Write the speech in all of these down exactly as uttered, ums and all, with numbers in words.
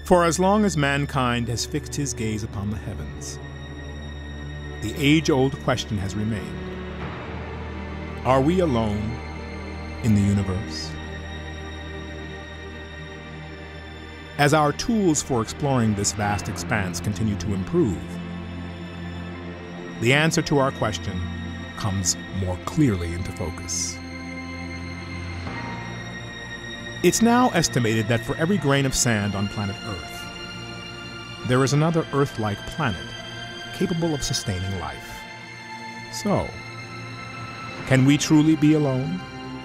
For as long as mankind has fixed his gaze upon the heavens, the age-old question has remained: are we alone in the universe? As our tools for exploring this vast expanse continue to improve, the answer to our question comes more clearly into focus. It's now estimated that for every grain of sand on planet Earth, there is another Earth-like planet capable of sustaining life. So, can we truly be alone?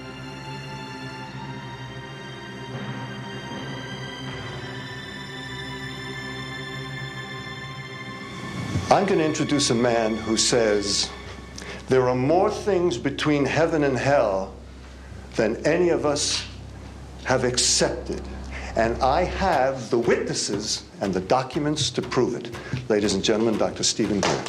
I'm going to introduce a man who says there are more things between heaven and hell than any of us have accepted. And I have the witnesses and the documents to prove it. Ladies and gentlemen, Doctor Stephen Greer.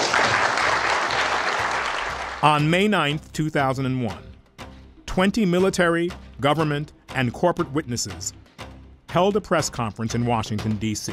On May ninth, two thousand one, twenty military, government, and corporate witnesses held a press conference in Washington, D C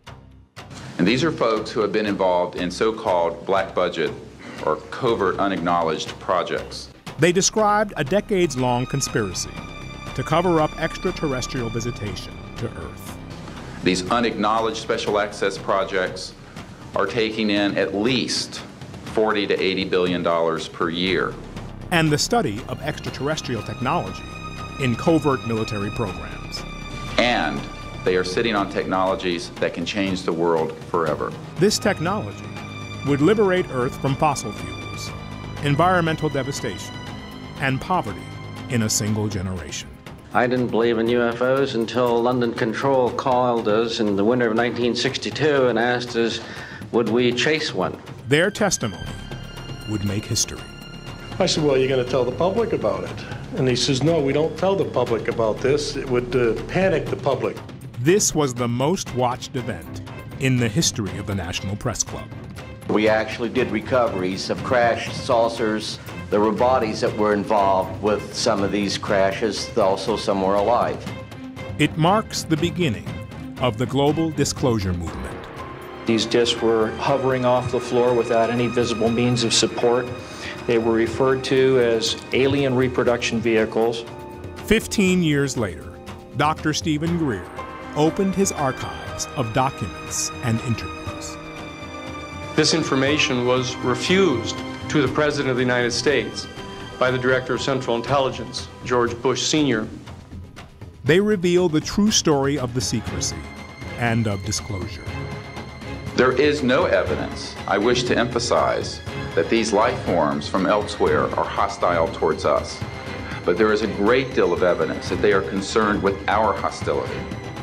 And these are folks who have been involved in so-called black budget or covert unacknowledged projects. They described a decades-long conspiracy to cover up extraterrestrial visitation to Earth. These unacknowledged special access projects are taking in at least forty to eighty billion dollars per year. And the study of extraterrestrial technology in covert military programs. And they are sitting on technologies that can change the world forever. This technology would liberate Earth from fossil fuels, environmental devastation, and poverty in a single generation. I didn't believe in U F Os until London Control called us in the winter of nineteen sixty-two and asked us, would we chase one? Their testimony would make history. I said, well, you're going to tell the public about it. And he says, no, we don't tell the public about this. It would uh, panic the public. This was the most watched event in the history of the National Press Club. We actually did recoveries of crashed saucers. There were bodies that were involved with some of these crashes, also some were alive. It marks the beginning of the global disclosure movement. These discs were hovering off the floor without any visible means of support. They were referred to as alien reproduction vehicles. Fifteen years later, Doctor Stephen Greer opened his archives of documents and interviews. This information was refused to the President of the United States by the Director of Central Intelligence, George Bush Senior They reveal the true story of the secrecy and of disclosure. There is no evidence, I wish to emphasize, that these life forms from elsewhere are hostile towards us. But there is a great deal of evidence that they are concerned with our hostility.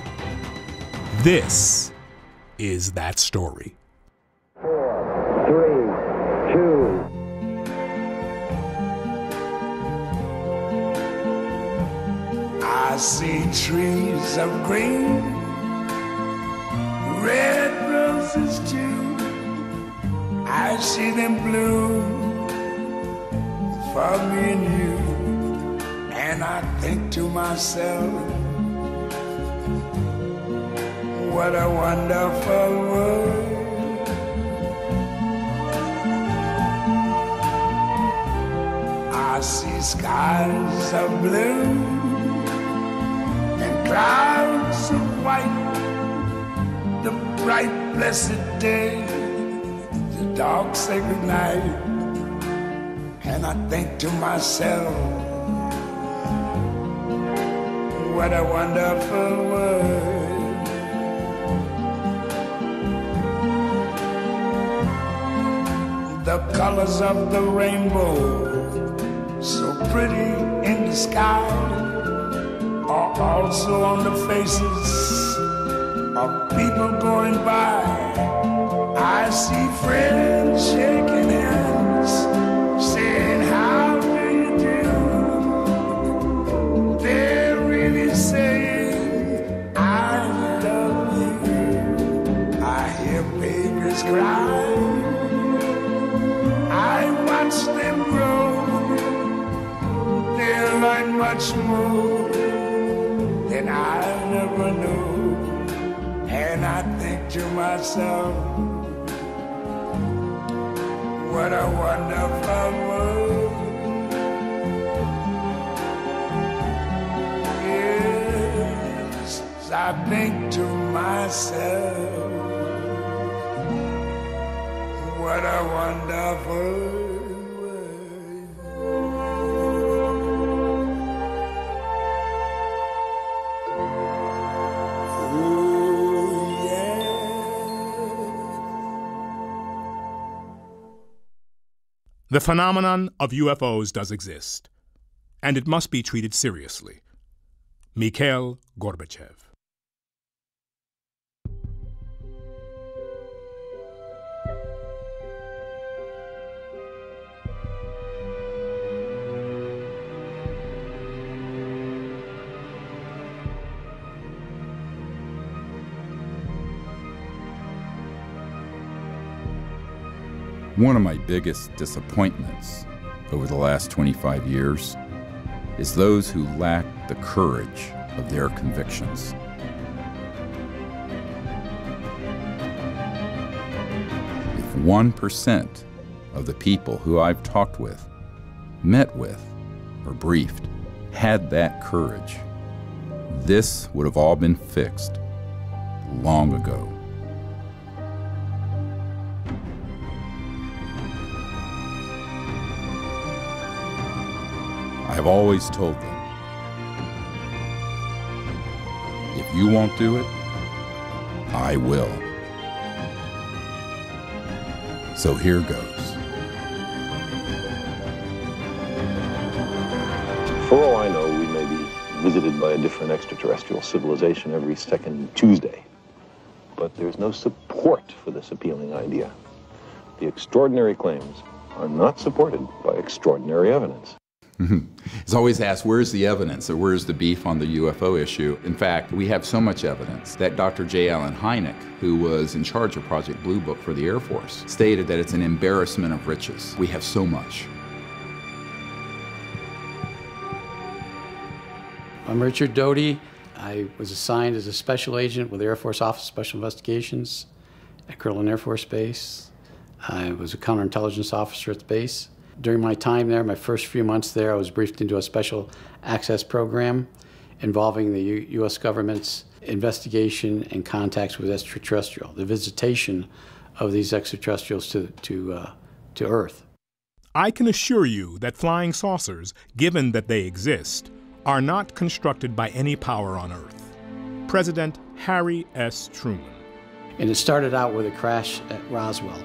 This is that story. Four, three, two. I see trees of green, red roses too. I see them bloom for me and you. And I think to myself, what a wonderful world. I see skies of blue and clouds of white, the bright blessed day, the dark sacred night. And I think to myself, what a wonderful world. The colors of the rainbow, so pretty in the sky, are also on the faces of people going by. I see friends shaking hands, saying, how do you do? They're really saying, I love you. I hear babies cry. I watch them grow. They learn much more than I never knew. to myself, what a wonderful world. Yes, I think to myself, what a wonderful world. The phenomenon of U F Os does exist, and it must be treated seriously. Mikhail Gorbachev. One of my biggest disappointments over the last twenty-five years is those who lack the courage of their convictions. If one percent of the people who I've talked with, met with, or briefed had that courage, this would have all been fixed long ago. I have always told them, if you won't do it, I will. So here goes. For all I know, we may be visited by a different extraterrestrial civilization every second Tuesday. But there's no support for this appealing idea. The extraordinary claims are not supported by extraordinary evidence. It's always asked, where's the evidence, or where's the beef on the U F O issue? In fact, we have so much evidence that Doctor J. Allen Hynek, who was in charge of Project Blue Book for the Air Force, stated that it's an embarrassment of riches. We have so much. I'm Richard Doty. I was assigned as a special agent with the Air Force Office of Special Investigations at Kirtland Air Force Base. I was a counterintelligence officer at the base. During my time there, my first few months there, I was briefed into a special access program involving the U S government's investigation and contacts with extraterrestrial, the visitation of these extraterrestrials to, to, uh, to Earth. I can assure you that flying saucers, given that they exist, are not constructed by any power on Earth. President Harry S. Truman. And it started out with a crash at Roswell.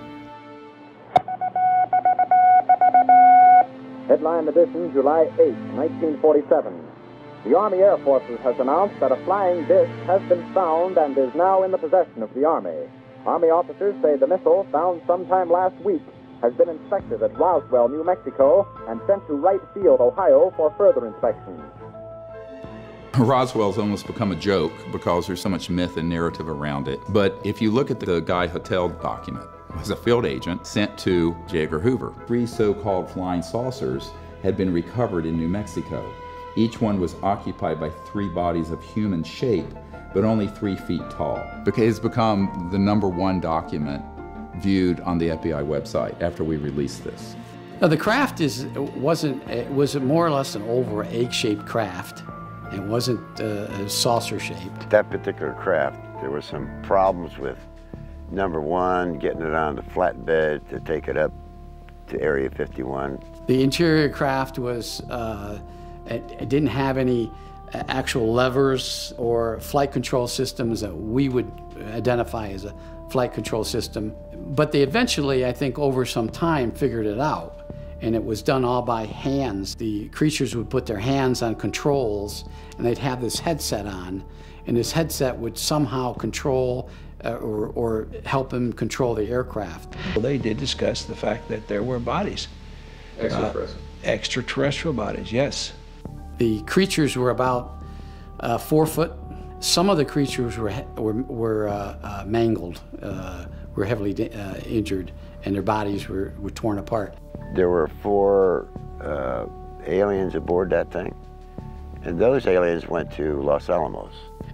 Headline edition, July eighth, nineteen forty-seven. The Army Air Forces has announced that a flying disc has been found and is now in the possession of the Army. Army officers say the missile, found sometime last week, has been inspected at Roswell, New Mexico, and sent to Wright Field, Ohio, for further inspection. Roswell's almost become a joke because there's so much myth and narrative around it. But if you look at the Guy Hotel document, was a field agent sent to J. Edgar Hoover. Three so-called flying saucers had been recovered in New Mexico. Each one was occupied by three bodies of human shape, but only three feet tall. It's become the number one document viewed on the F B I website after we released this. Now, the craft is, wasn't, it was more or less an oval egg-shaped craft. It wasn't uh, saucer-shaped. That particular craft, there were some problems with number one, getting it on the flatbed to take it up to Area fifty-one. The interior craft was, uh, it, it didn't have any actual levers or flight control systems that we would identify as a flight control system. But they eventually, I think, over some time, figured it out. And it was done all by hands. The creatures would put their hands on controls, and they'd have this headset on, and this headset would somehow control Uh, or, or help them control the aircraft. Well, they did discuss the fact that there were bodies. Extraterrestrial. Uh, extraterrestrial bodies, yes. The creatures were about uh, four foot. Some of the creatures were, were, were uh, uh, mangled, uh, were heavily uh, injured, and their bodies were, were torn apart. There were four uh, aliens aboard that thing, and those aliens went to Los Alamos.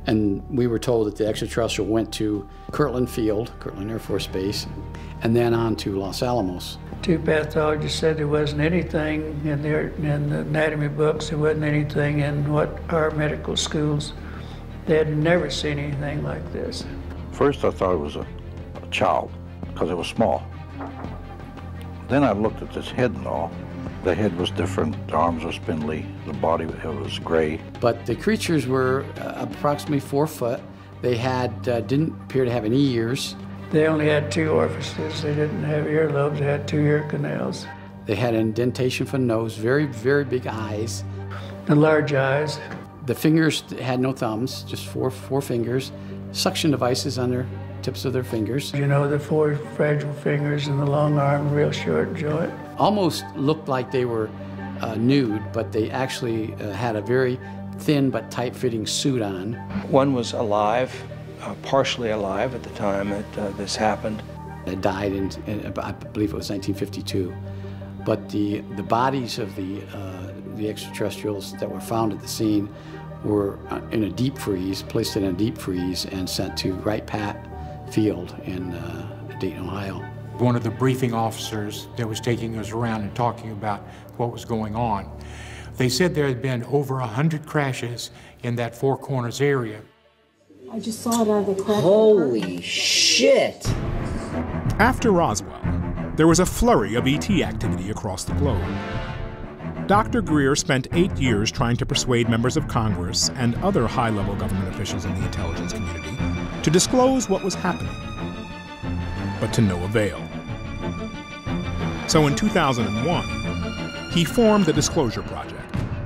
And we were told that the extraterrestrial went to Kirtland Field, Kirtland Air Force Base, and then on to Los Alamos. Two pathologists said there wasn't anything in, their, in the anatomy books, there wasn't anything in what our medical schools. They had never seen anything like this. First I thought it was a, a child, because it was small. Then I looked at this head and all. The head was different, the arms were spindly, the body it was gray. But the creatures were uh, approximately four foot. They had, uh, didn't appear to have any ears. They only had two orifices. They didn't have earlobes, they had two ear canals. They had an indentation for the nose, very, very big eyes. And large eyes. The fingers had no thumbs, just four, four fingers. Suction devices on their tips of their fingers. You know, the four fragile fingers and the long arm, real short joint. Almost looked like they were uh, nude, but they actually uh, had a very thin but tight-fitting suit on. One was alive, uh, partially alive at the time that uh, this happened. It died in, in, I believe it was nineteen fifty-two. But the, the bodies of the, uh, the extraterrestrials that were found at the scene were in a deep freeze, placed in a deep freeze, and sent to Wright Pat Field in uh, Dayton, Ohio. One of the briefing officers that was taking us around and talking about what was going on, they said there had been over a hundred crashes in that Four Corners area. I just saw it out of the crack. Holy shit! After Roswell, there was a flurry of E T activity across the globe. Doctor Greer spent eight years trying to persuade members of Congress and other high-level government officials in the intelligence community to disclose what was happening, but to no avail. So in two thousand one, he formed the Disclosure Project.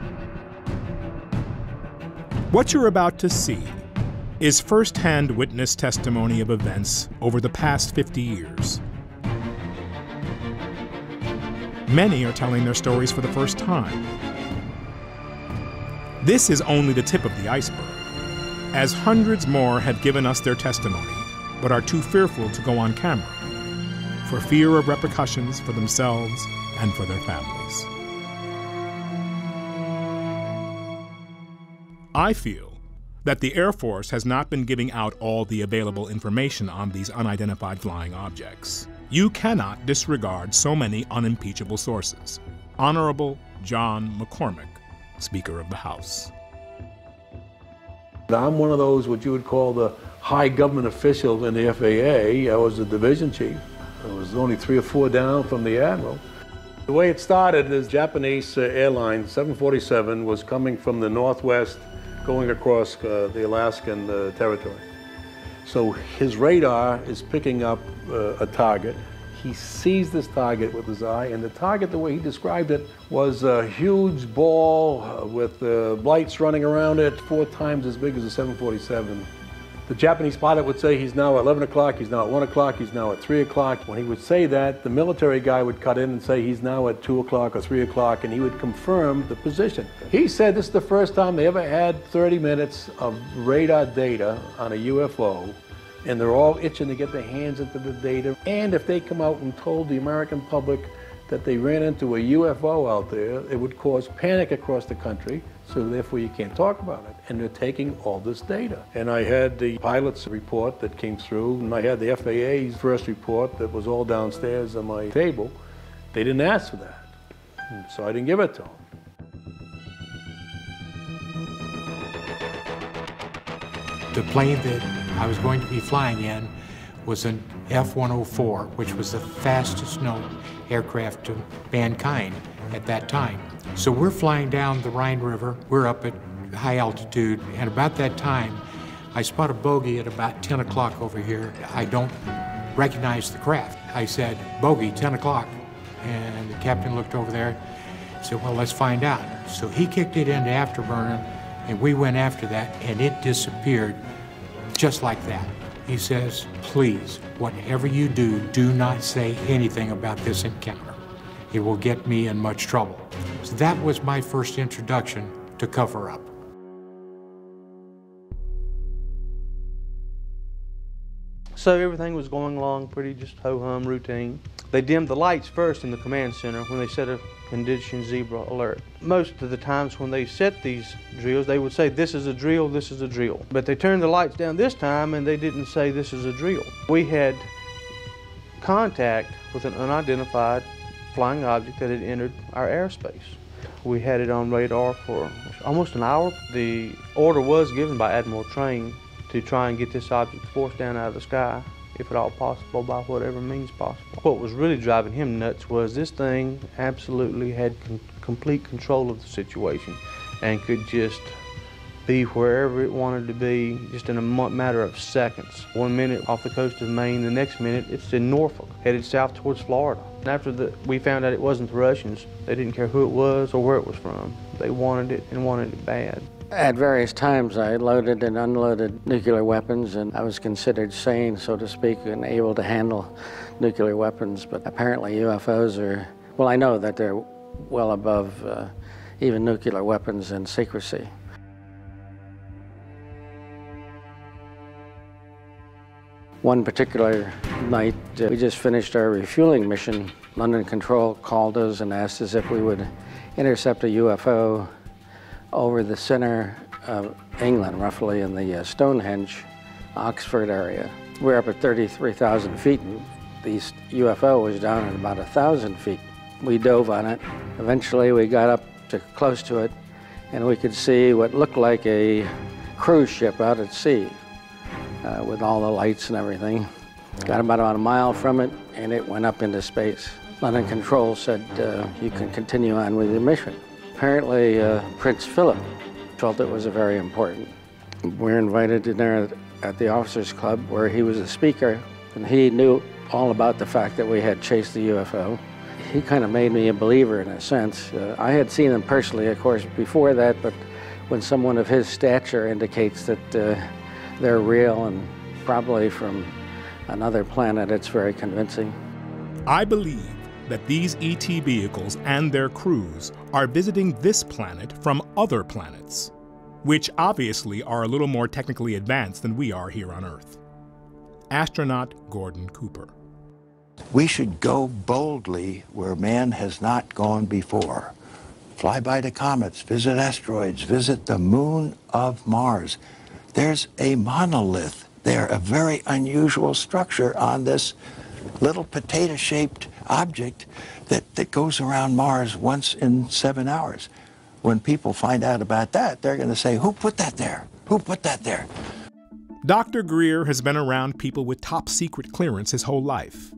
What you're about to see is first-hand witness testimony of events over the past fifty years. Many are telling their stories for the first time. This is only the tip of the iceberg, as hundreds more have given us their testimony, but are too fearful to go on camera, for fear of repercussions for themselves and for their families. I feel that the Air Force has not been giving out all the available information on these unidentified flying objects. You cannot disregard so many unimpeachable sources. Honorable John McCormack, Speaker of the House. I'm one of those what you would call the high government officials in the F A A. I was the division chief. I was only three or four down from the admiral. The way it started is Japanese uh, airline seven forty-seven was coming from the northwest going across uh, the Alaskan uh, territory. So his radar is picking up uh, a target. He sees this target with his eye, and the target, the way he described it, was a huge ball uh, with uh, lights running around it, four times as big as a seven forty-seven. The Japanese pilot would say he's now at eleven o'clock, he's now at one o'clock, he's now at three o'clock. When he would say that, the military guy would cut in and say he's now at two o'clock or three o'clock, and he would confirm the position. He said this is the first time they ever had thirty minutes of radar data on a U F O, and they're all itching to get their hands into the data. And if they come out and told the American public that they ran into a U F O out there, it would cause panic across the country, so therefore you can't talk about it. And they're taking all this data. And I had the pilot's report that came through, and I had the F A A's first report that was all downstairs on my table. They didn't ask for that, so I didn't give it to them. The plane that I was going to be flying in was an F one oh four, which was the fastest known aircraft to mankind at that time. So we're flying down the Rhine River, we're up at high altitude, and about that time, I spot a bogey at about ten o'clock over here. I don't recognize the craft. I said, bogey, ten o'clock. And the captain looked over there and said, well, let's find out. So he kicked it into afterburner, and we went after that, and it disappeared just like that. He says, please, whatever you do, do not say anything about this encounter. It will get me in much trouble. So that was my first introduction to Cover Up. So everything was going along pretty just ho-hum routine. They dimmed the lights first in the command center when they set a condition zebra alert. Most of the times when they set these drills, they would say, this is a drill, this is a drill. But they turned the lights down this time and they didn't say this is a drill. We had contact with an unidentified flying object that had entered our airspace. We had it on radar for almost an hour. The order was given by Admiral Train to try and get this object forced down out of the sky, if at all possible, by whatever means possible. What was really driving him nuts was this thing absolutely had con complete control of the situation and could just be wherever it wanted to be just in a matter of seconds. One minute off the coast of Maine, the next minute it's in Norfolk, headed south towards Florida. And after the, we found out it wasn't the Russians, they didn't care who it was or where it was from. They wanted it and wanted it bad. At various times, I loaded and unloaded nuclear weapons, and I was considered sane, so to speak, and able to handle nuclear weapons. But apparently U F Os are, well, I know that they're well above uh, even nuclear weapons in secrecy. One particular night, uh, we just finished our refueling mission. London Control called us and asked us if we would intercept a U F O over the center of England, roughly in the uh, Stonehenge, Oxford area. We're up at thirty-three thousand feet, and the U F O was down at about one thousand feet. We dove on it. Eventually, we got up to close to it, and we could see what looked like a cruise ship out at sea uh, with all the lights and everything. Got about, about a mile from it, and it went up into space. London Control said, uh, you can continue on with your mission. Apparently, uh, Prince Philip felt it was very important. We were invited to dinner at the Officers Club where he was the speaker, and he knew all about the fact that we had chased the U F O. He kind of made me a believer in a sense. Uh, I had seen them personally, of course, before that, but when someone of his stature indicates that uh, they're real and probably from another planet, it's very convincing. I believe that these E T vehicles and their crews are visiting this planet from other planets, which obviously are a little more technically advanced than we are here on Earth. Astronaut Gordon Cooper. We should go boldly where man has not gone before. Fly by the comets, visit asteroids, visit the moon of Mars. There's a monolith there, a very unusual structure on this little potato-shaped object that, that goes around Mars once in seven hours. When people find out about that, they're going to say, who put that there? Who put that there? Doctor Greer has been around people with top secret clearance his whole life.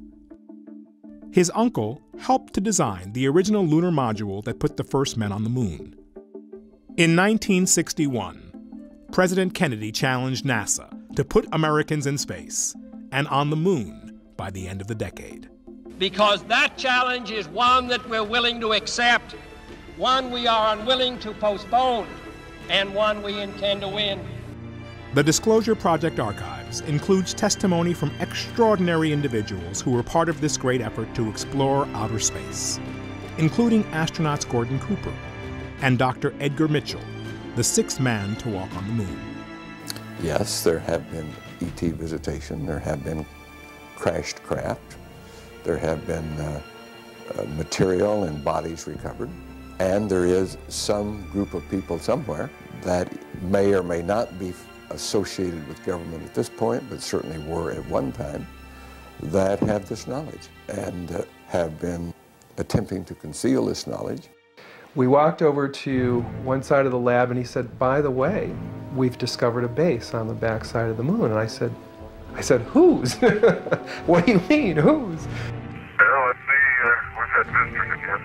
His uncle helped to design the original lunar module that put the first men on the moon. In nineteen sixty-one, President Kennedy challenged NASA to put Americans in space and on the moon by the end of the decade. Because that challenge is one that we're willing to accept, one we are unwilling to postpone, and one we intend to win. The Disclosure Project archives includes testimony from extraordinary individuals who were part of this great effort to explore outer space, including astronauts Gordon Cooper and Doctor Edgar Mitchell, the sixth man to walk on the moon. Yes, there have been E T visitation, there have been crashed craft, there have been uh, uh, material and bodies recovered, and there is some group of people somewhere that may or may not be associated with government at this point, but certainly were at one time, that have this knowledge and uh, have been attempting to conceal this knowledge. We walked over to one side of the lab and he said, by the way, we've discovered a base on the back side of the moon. And I said, I said, whose? What do you mean, whose? Well, let's see, uh, we've had visitors again.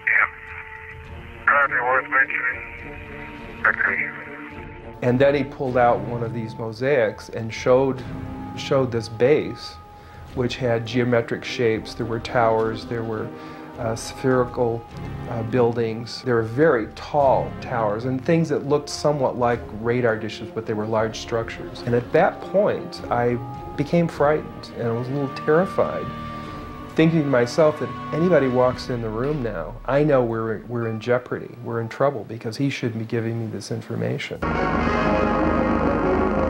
Yeah. Probably worth mentioning. Okay. And then he pulled out one of these mosaics and showed, showed this base, which had geometric shapes. There were towers, there were uh, spherical uh, buildings. There were very tall towers and things that looked somewhat like radar dishes, but they were large structures. And at that point, I became frightened and I was a little terrified, thinking to myself that if anybody walks in the room now, I know we're, we're in jeopardy, we're in trouble, because he shouldn't be giving me this information. The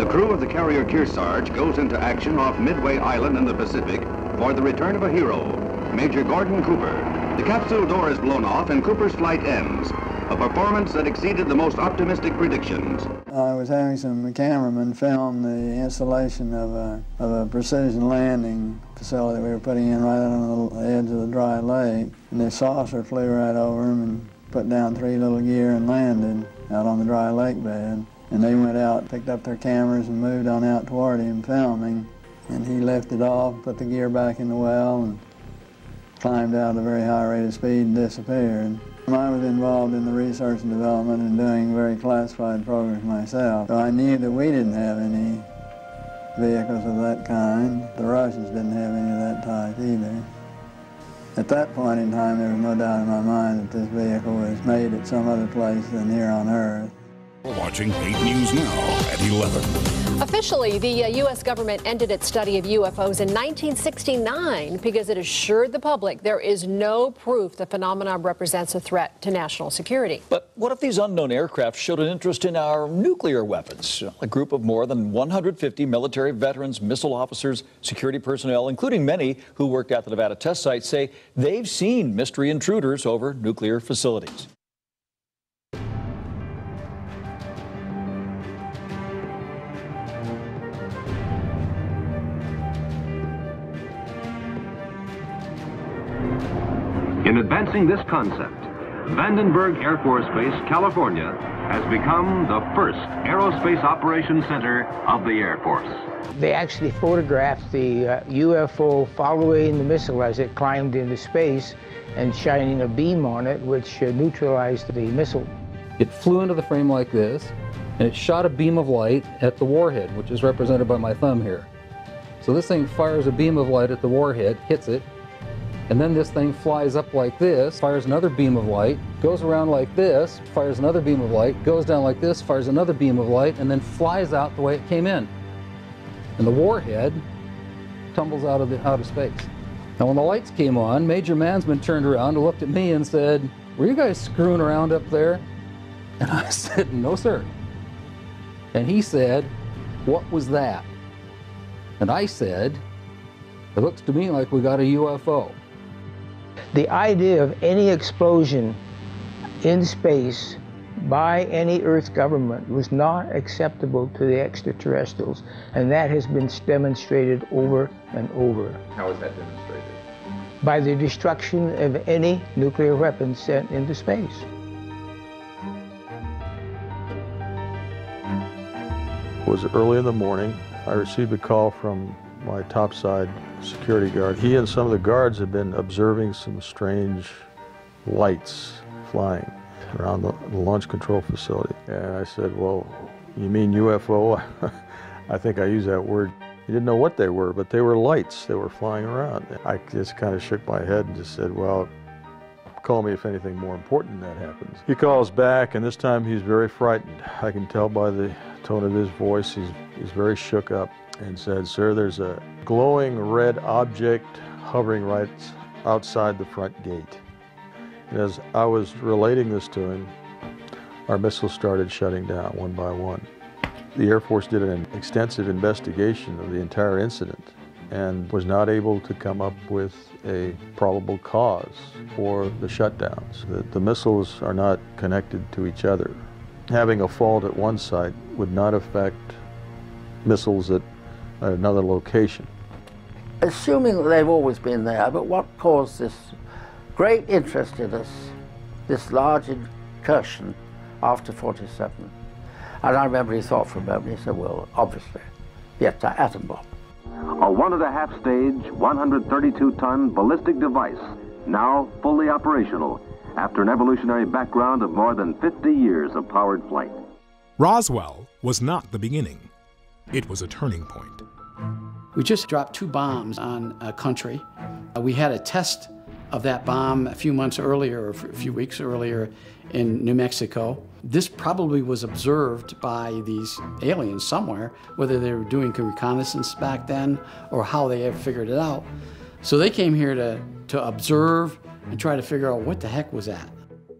crew of the carrier Kearsarge goes into action off Midway Island in the Pacific for the return of a hero, Major Gordon Cooper. The capsule door is blown off and Cooper's flight ends, a performance that exceeded the most optimistic predictions. I was having some cameramen film the installation of a, of a precision landing facility we were putting in right on the edge of the dry lake. And the saucer flew right over them and put down three little gear and landed out on the dry lake bed. And they went out, picked up their cameras and moved on out toward him filming. And he lifted off, put the gear back in the well and climbed out at a very high rate of speed and disappeared. I was involved in the research and development and doing very classified programs myself. So I knew that we didn't have any vehicles of that kind. The Russians didn't have any of that type either. At that point in time, there was no doubt in my mind that this vehicle was made at some other place than here on Earth. We're watching eight News Now at eleven. Officially, the uh, U S government ended its study of U F Os in nineteen sixty-nine because it assured the public there is no proof the phenomenon represents a threat to national security. But what if these unknown aircraft showed an interest in our nuclear weapons? A group of more than one hundred fifty military veterans, missile officers, security personnel, including many who worked at the Nevada test site, say they've seen mystery intruders over nuclear facilities. In advancing this concept, Vandenberg Air Force Base, California, has become the first aerospace operations center of the Air Force. They actually photographed the uh, U F O following the missile as it climbed into space and shining a beam on it, which uh, neutralized the missile. It flew into the frame like this, and it shot a beam of light at the warhead, which is represented by my thumb here. So this thing fires a beam of light at the warhead, hits it, and then this thing flies up like this, fires another beam of light, goes around like this, fires another beam of light, goes down like this, fires another beam of light, and then flies out the way it came in. And the warhead tumbles out of the out of space. Now when the lights came on, Major Mansman turned around and looked at me and said, "Were you guys screwing around up there?" And I said, "No, sir." And he said, "What was that?" And I said, "It looks to me like we got a U F O." The idea of any explosion in space by any Earth government was not acceptable to the extraterrestrials, and that has been demonstrated over and over. How is that demonstrated? By the destruction of any nuclear weapons sent into space. It was early in the morning. I received a call from my topside security guard. He and some of the guards had been observing some strange lights flying around the, the launch control facility. And I said, "Well, you mean U F O?" I think I used that word. He didn't know what they were, but they were lights. They were flying around. I just kind of shook my head and just said, "Well, call me if anything more important than that happens." He calls back, and this time he's very frightened. I can tell by the tone of his voice, he's, he's very shook up, and said, "Sir, there's a glowing red object hovering right outside the front gate." And as I was relating this to him, our missiles started shutting down one by one. The Air Force did an extensive investigation of the entire incident and was not able to come up with a probable cause for the shutdowns. The, the missiles are not connected to each other. Having a fault at one site would not affect missiles at another location. Assuming that they've always been there, but what caused this great interest in us, this large incursion after forty-seven? And I remember he thought for a moment, he said, "Well, obviously, yes, an atom bomb." A one and a half stage, one hundred thirty-two ton ballistic device, now fully operational after an evolutionary background of more than fifty years of powered flight. Roswell was not the beginning. It was a turning point. We just dropped two bombs on a country. Uh, we had a test of that bomb a few months earlier, or a few weeks earlier in New Mexico. This probably was observed by these aliens somewhere, whether they were doing reconnaissance back then or how they ever figured it out. So they came here to, to observe and try to figure out what the heck was that.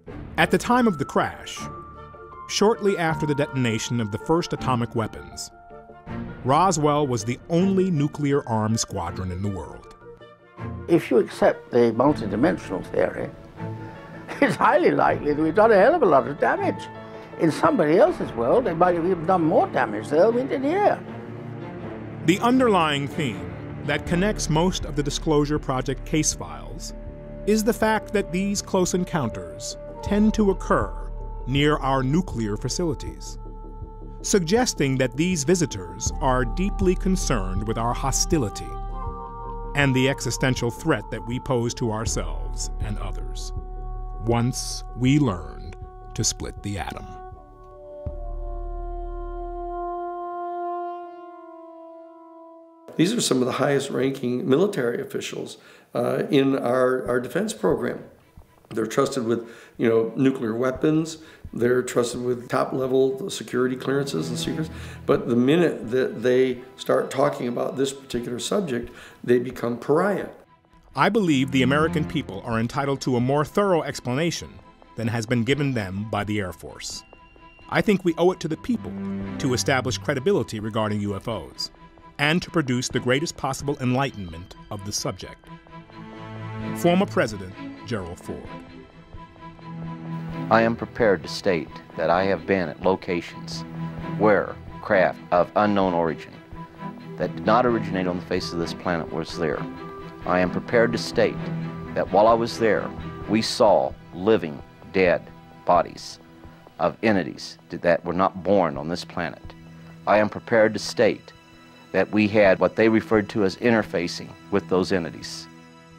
At the time of the crash, shortly after the detonation of the first atomic weapons, Roswell was the only nuclear-armed squadron in the world. If you accept the multidimensional theory, it's highly likely that we've done a hell of a lot of damage. In somebody else's world, they might have even done more damage there than we did here. The underlying theme that connects most of the Disclosure Project case files is the fact that these close encounters tend to occur near our nuclear facilities, suggesting that these visitors are deeply concerned with our hostility and the existential threat that we pose to ourselves and others once we learned to split the atom. These are some of the highest ranking military officials uh, in our, our defense program. They're trusted with, you know, nuclear weapons. They're trusted with top level security clearances and secrets. But the minute that they start talking about this particular subject, they become pariah. I believe the American people are entitled to a more thorough explanation than has been given them by the Air Force. I think we owe it to the people to establish credibility regarding U F Os and to produce the greatest possible enlightenment of the subject. Former President Gerald Ford. I am prepared to state that I have been at locations where craft of unknown origin that did not originate on the face of this planet was there. I am prepared to state that while I was there, we saw living, dead bodies of entities that were not born on this planet. I am prepared to state that we had what they referred to as interfacing with those entities.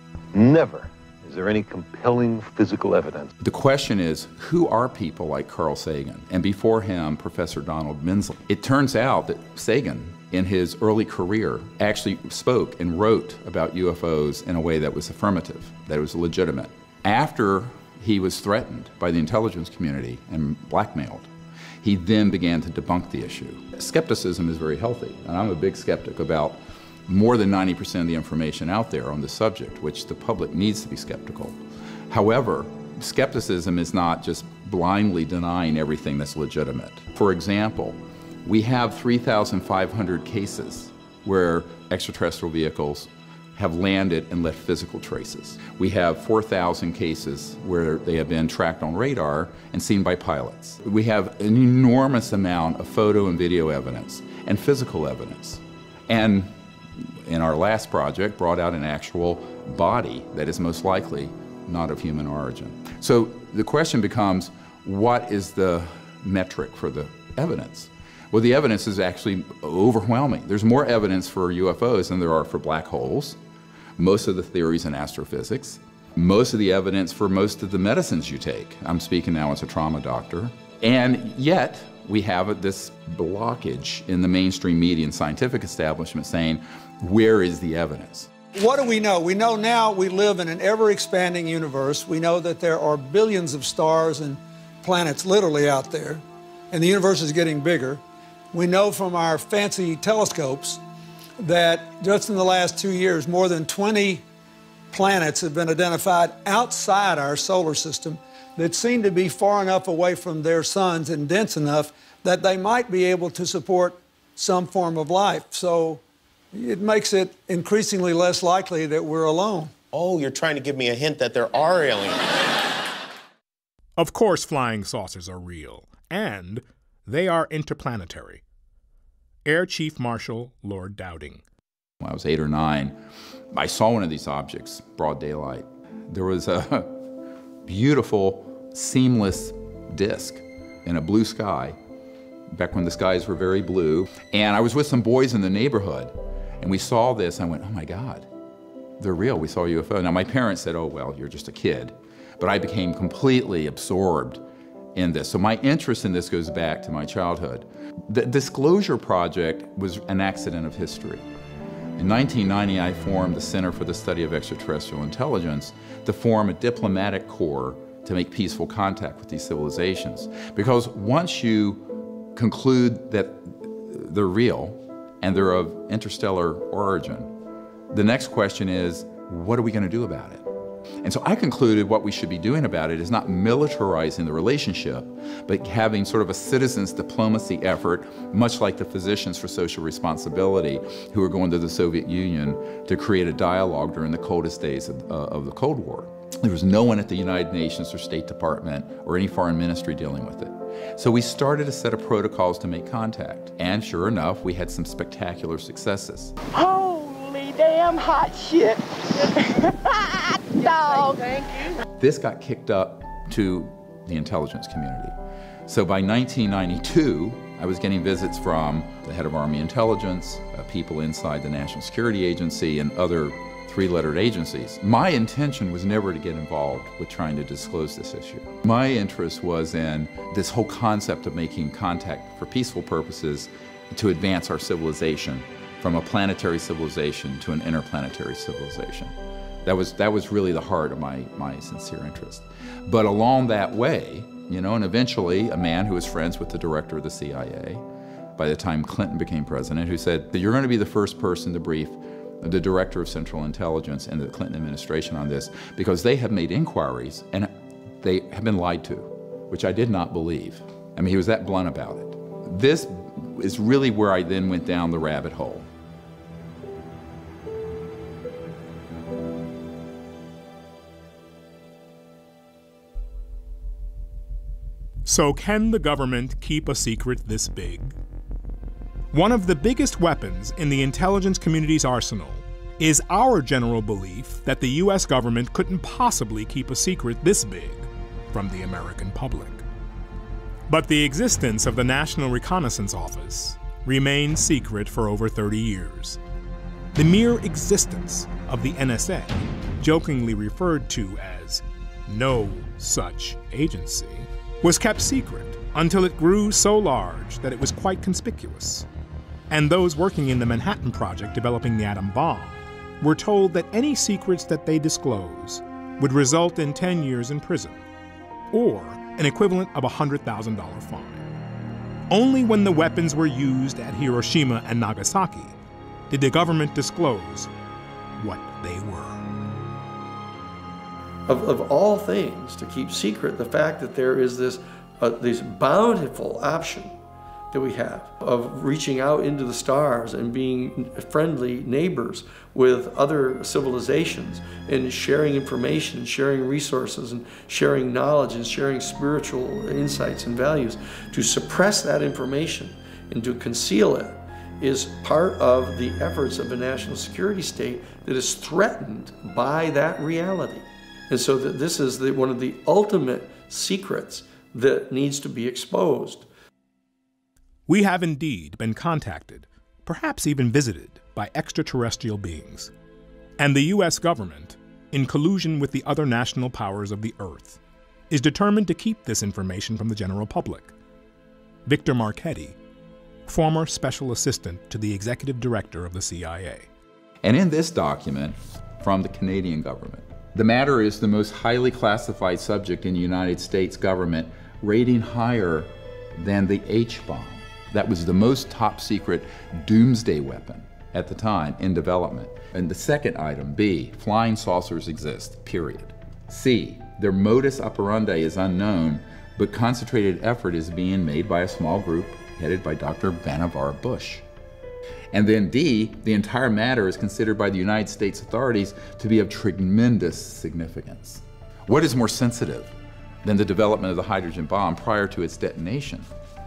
Never is there any compelling physical evidence. The question is, who are people like Carl Sagan, and before him, Professor Donald Menzel? It turns out that Sagan, in his early career, actually spoke and wrote about U F Os in a way that was affirmative, that it was legitimate. After he was threatened by the intelligence community and blackmailed, he then began to debunk the issue. Skepticism is very healthy, and I'm a big skeptic about more than ninety percent of the information out there on the subject, which the public needs to be skeptical. However, skepticism is not just blindly denying everything that's legitimate. For example, we have three thousand five hundred cases where extraterrestrial vehicles have landed and left physical traces. We have four thousand cases where they have been tracked on radar and seen by pilots. We have an enormous amount of photo and video evidence and physical evidence. And in our last project, brought out an actual body that is most likely not of human origin. So the question becomes, what is the metric for the evidence? Well, the evidence is actually overwhelming. There's more evidence for U F Os than there are for black holes, most of the theories in astrophysics, most of the evidence for most of the medicines you take. I'm speaking now as a trauma doctor. And yet, we have this blockage in the mainstream media and scientific establishment saying, where is the evidence? What do we know? We know now we live in an ever-expanding universe. We know that there are billions of stars and planets literally out there, and the universe is getting bigger. We know from our fancy telescopes that just in the last two years, more than twenty planets have been identified outside our solar system that seem to be far enough away from their suns and dense enough that they might be able to support some form of life. So it makes it increasingly less likely that we're alone. Oh, you're trying to give me a hint that there are aliens. Of course, flying saucers are real, and they are interplanetary. Air Chief Marshal Lord Dowding. When I was eight or nine, I saw one of these objects, broad daylight. There was a beautiful, seamless disk in a blue sky, back when the skies were very blue. And I was with some boys in the neighborhood, and we saw this, and I went, oh my God, they're real, we saw a U F O. Now my parents said, oh, well, you're just a kid. But I became completely absorbed in this. So my interest in this goes back to my childhood. The Disclosure Project was an accident of history. In nineteen ninety, I formed the Center for the Study of Extraterrestrial Intelligence to form a diplomatic corps to make peaceful contact with these civilizations. Because once you conclude that they're real and they're of interstellar origin, the next question is, what are we going to do about it? And so I concluded what we should be doing about it is not militarizing the relationship, but having sort of a citizens diplomacy effort, much like the Physicians for Social Responsibility, who were going to the Soviet Union to create a dialogue during the coldest days of, uh, of the Cold War. There was no one at the United Nations or State Department or any foreign ministry dealing with it. So we started a set of protocols to make contact. And sure enough, we had some spectacular successes. Holy damn hot shit. Dog. Thank you. This got kicked up to the intelligence community. So by nineteen ninety-two, I was getting visits from the head of Army Intelligence, uh, people inside the National Security Agency, and other three-lettered agencies. My intention was never to get involved with trying to disclose this issue. My interest was in this whole concept of making contact for peaceful purposes to advance our civilization from a planetary civilization to an interplanetary civilization. That was, that was really the heart of my, my sincere interest. But along that way, you know, and eventually a man who was friends with the director of the C I A, by the time Clinton became president, who said that you're going to be the first person to brief the director of Central Intelligence and the Clinton administration on this, because they have made inquiries and they have been lied to, which I did not believe. I mean, he was that blunt about it. This is really where I then went down the rabbit hole. So can the government keep a secret this big? One of the biggest weapons in the intelligence community's arsenal is our general belief that the U S government couldn't possibly keep a secret this big from the American public. But the existence of the National Reconnaissance Office remained secret for over thirty years. The mere existence of the N S A, jokingly referred to as no such agency, was kept secret until it grew so large that it was quite conspicuous. And those working in the Manhattan Project developing the atom bomb were told that any secrets that they disclose would result in ten years in prison, or an equivalent of a one hundred thousand dollar fine. Only when the weapons were used at Hiroshima and Nagasaki did the government disclose what they were. Of, of all things, to keep secret the fact that there is this, uh, this bountiful option that we have of reaching out into the stars and being friendly neighbors with other civilizations and sharing information, sharing resources, and sharing knowledge and sharing spiritual insights and values. To suppress that information and to conceal it is part of the efforts of a national security state that is threatened by that reality. And so that this is the, one of the ultimate secrets that needs to be exposed. We have indeed been contacted, perhaps even visited, by extraterrestrial beings. And the U S government, in collusion with the other national powers of the Earth, is determined to keep this information from the general public. Victor Marchetti, former special assistant to the executive director of the C I A. And in this document from the Canadian government, the matter is the most highly classified subject in the United States government, rating higher than the H-bomb. That was the most top secret doomsday weapon at the time in development. And the second item, B, flying saucers exist, period. C, their modus operandi is unknown, but concentrated effort is being made by a small group headed by Doctor Vannevar Bush. And then D, the entire matter is considered by the United States authorities to be of tremendous significance. What is more sensitive than the development of the hydrogen bomb prior to its detonation?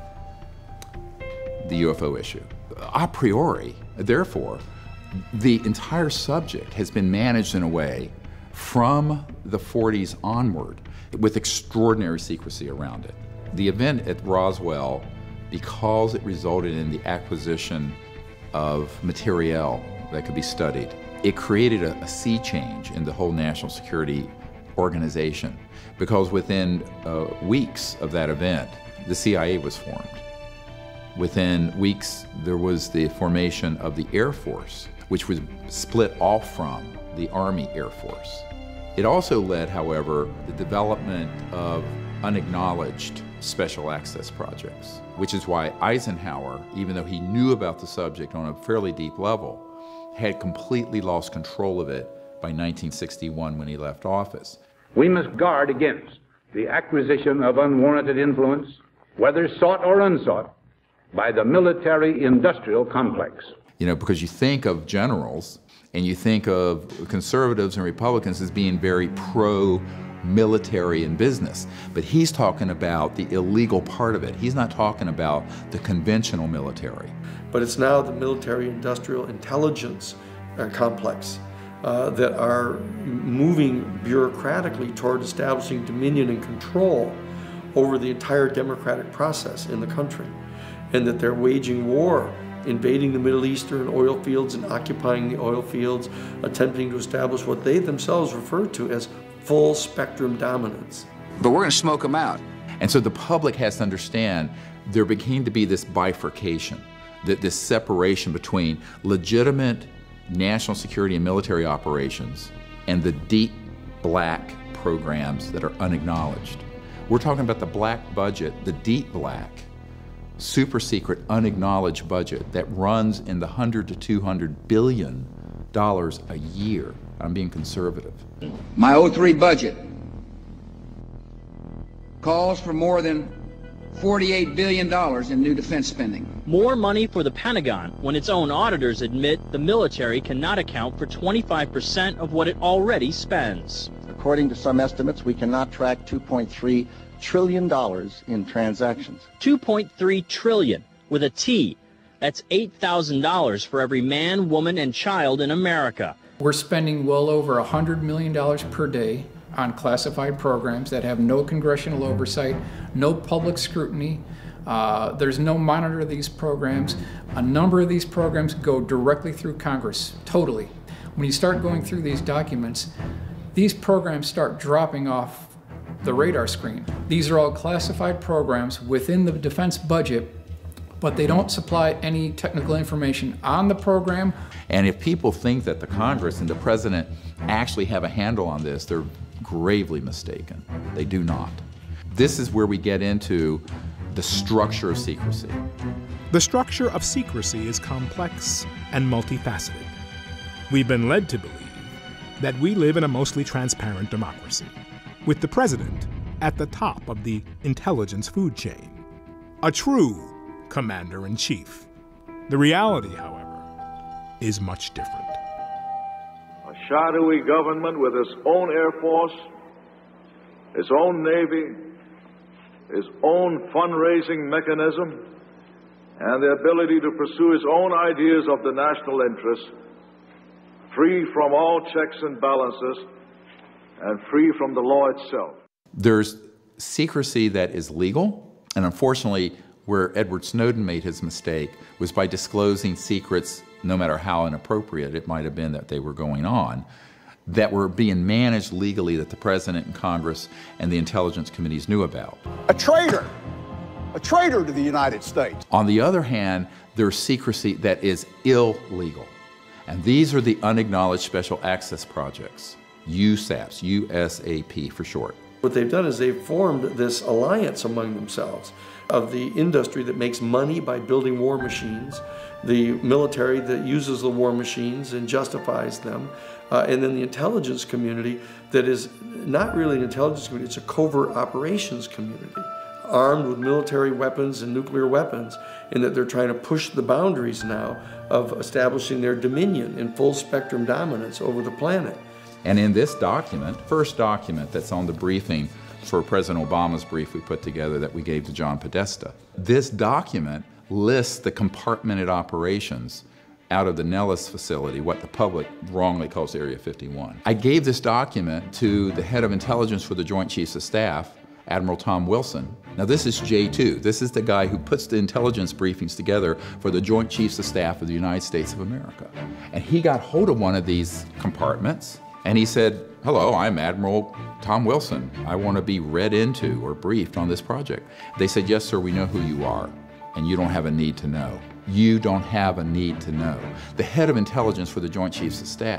The U F O issue. A priori, therefore, the entire subject has been managed in a way from the forties onward with extraordinary secrecy around it. The event at Roswell, because it resulted in the acquisition of materiel that could be studied, it created a, a sea change in the whole national security organization, because within uh, weeks of that event, the C I A was formed. Within weeks, there was the formation of the Air Force, which was split off from the Army Air Force. It also led, however, the development of unacknowledged special access projects, which is why Eisenhower, even though he knew about the subject on a fairly deep level, had completely lost control of it by nineteen sixty-one when he left office. We must guard against the acquisition of unwarranted influence, whether sought or unsought, by the military-industrial complex. You know, because you think of generals and you think of conservatives and Republicans as being very pro-military in business, but he's talking about the illegal part of it. He's not talking about the conventional military. But it's now the military-industrial intelligence uh, complex uh, that are moving bureaucratically toward establishing dominion and control over the entire democratic process in the country, and that they're waging war, invading the Middle Eastern oil fields and occupying the oil fields, attempting to establish what they themselves refer to as full spectrum dominance. But we're going to smoke them out. And so the public has to understand there began to be this bifurcation, that this separation between legitimate national security and military operations and the deep black programs that are unacknowledged. We're talking about the black budget, the deep black, super secret, unacknowledged budget that runs in the hundred to two hundred billion dollars a year. I'm being conservative. My oh three budget calls for more than forty-eight billion dollars in new defense spending. More money for the Pentagon when its own auditors admit the military cannot account for twenty-five percent of what it already spends. According to some estimates, we cannot track two point three trillion dollars in transactions. two point three trillion with a T. That's eight thousand dollars for every man, woman, and child in America. We're spending well over one hundred million dollars per day on classified programs that have no congressional oversight, no public scrutiny. Uh, there's no monitor of these programs. A number of these programs go directly through Congress, totally. When you start going through these documents, these programs start dropping off the radar screen. These are all classified programs within the defense budget, but they don't supply any technical information on the program. And if people think that the Congress and the President actually have a handle on this, they're gravely mistaken. They do not. This is where we get into the structure of secrecy. The structure of secrecy is complex and multifaceted. We've been led to believe that we live in a mostly transparent democracy, with the president at the top of the intelligence food chain, a true commander-in-chief. The reality, however, is much different. A shadowy government with its own Air Force, its own Navy, its own fundraising mechanism, and the ability to pursue its own ideas of the national interest, free from all checks and balances, and free from the law itself. There's secrecy that is legal, and unfortunately, where Edward Snowden made his mistake was by disclosing secrets, no matter how inappropriate it might have been that they were going on, that were being managed legally that the President and Congress and the intelligence committees knew about. A traitor! A traitor to the United States. On the other hand, there's secrecy that is illegal. And these are the unacknowledged special access projects, U SAPs, U S A P for short. What they've done is they've formed this alliance among themselves of the industry that makes money by building war machines, the military that uses the war machines and justifies them, uh, and then the intelligence community that is not really an intelligence community, it's a covert operations community, armed with military weapons and nuclear weapons, and that they're trying to push the boundaries now of establishing their dominion and full spectrum dominance over the planet. And in this document, first document that's on the briefing for President Obama's brief we put together that we gave to John Podesta, this document lists the compartmented operations out of the Nellis facility, what the public wrongly calls Area fifty-one. I gave this document to the head of intelligence for the Joint Chiefs of Staff, Admiral Tom Wilson. Now this is J two. This is the guy who puts the intelligence briefings together for the Joint Chiefs of Staff of the United States of America. And he got hold of one of these compartments and he said, "Hello, I'm Admiral Tom Wilson. I want to be read into or briefed on this project." They said, "Yes, sir, we know who you are, and you don't have a need to know. You don't have a need to know." The head of intelligence for the Joint Chiefs of Staff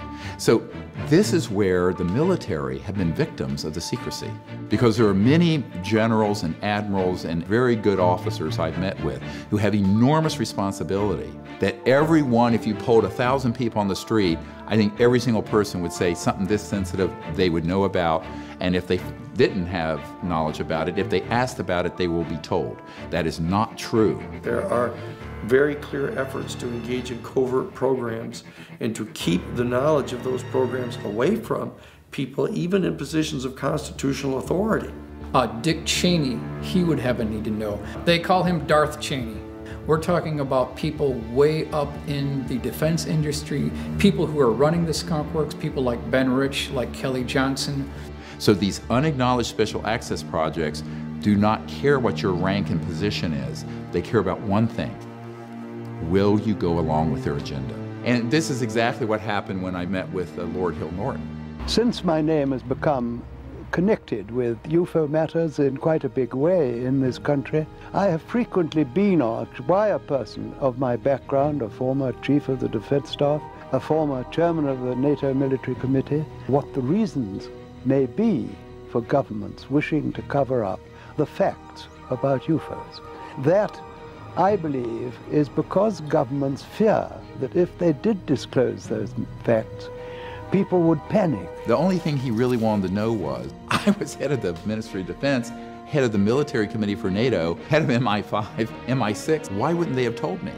So this is where the military have been victims of the secrecy, because there are many generals and admirals and very good officers I've met with who have enormous responsibility that everyone, if you polled a thousand people on the street, I think every single person would say something this sensitive they would know about, and if they didn't have knowledge about it, if they asked about it, they will be told. That is not true. There are very clear efforts to engage in covert programs and to keep the knowledge of those programs away from people, even in positions of constitutional authority. Uh, Dick Cheney, he would have a need to know. They call him Darth Cheney. We're talking about people way up in the defense industry, people who are running the skunk works, people like Ben Rich, like Kelly Johnson. So these unacknowledged special access projects do not care what your rank and position is. They care about one thing. Will you go along with their agenda? And this is exactly what happened when I met with uh, Lord Hill Norton. Since my name has become connected with U F O matters in quite a big way in this country, I have frequently been asked by a person of my background, a former chief of the defense staff, a former chairman of the NATO Military Committee, what the reasons may be for governments wishing to cover up the facts about U F Os. That, I believe, is because governments fear that if they did disclose those facts, people would panic. The only thing he really wanted to know was, I was head of the Ministry of Defense, head of the Military Committee for NATO, head of M I five, M I six. Why wouldn't they have told me?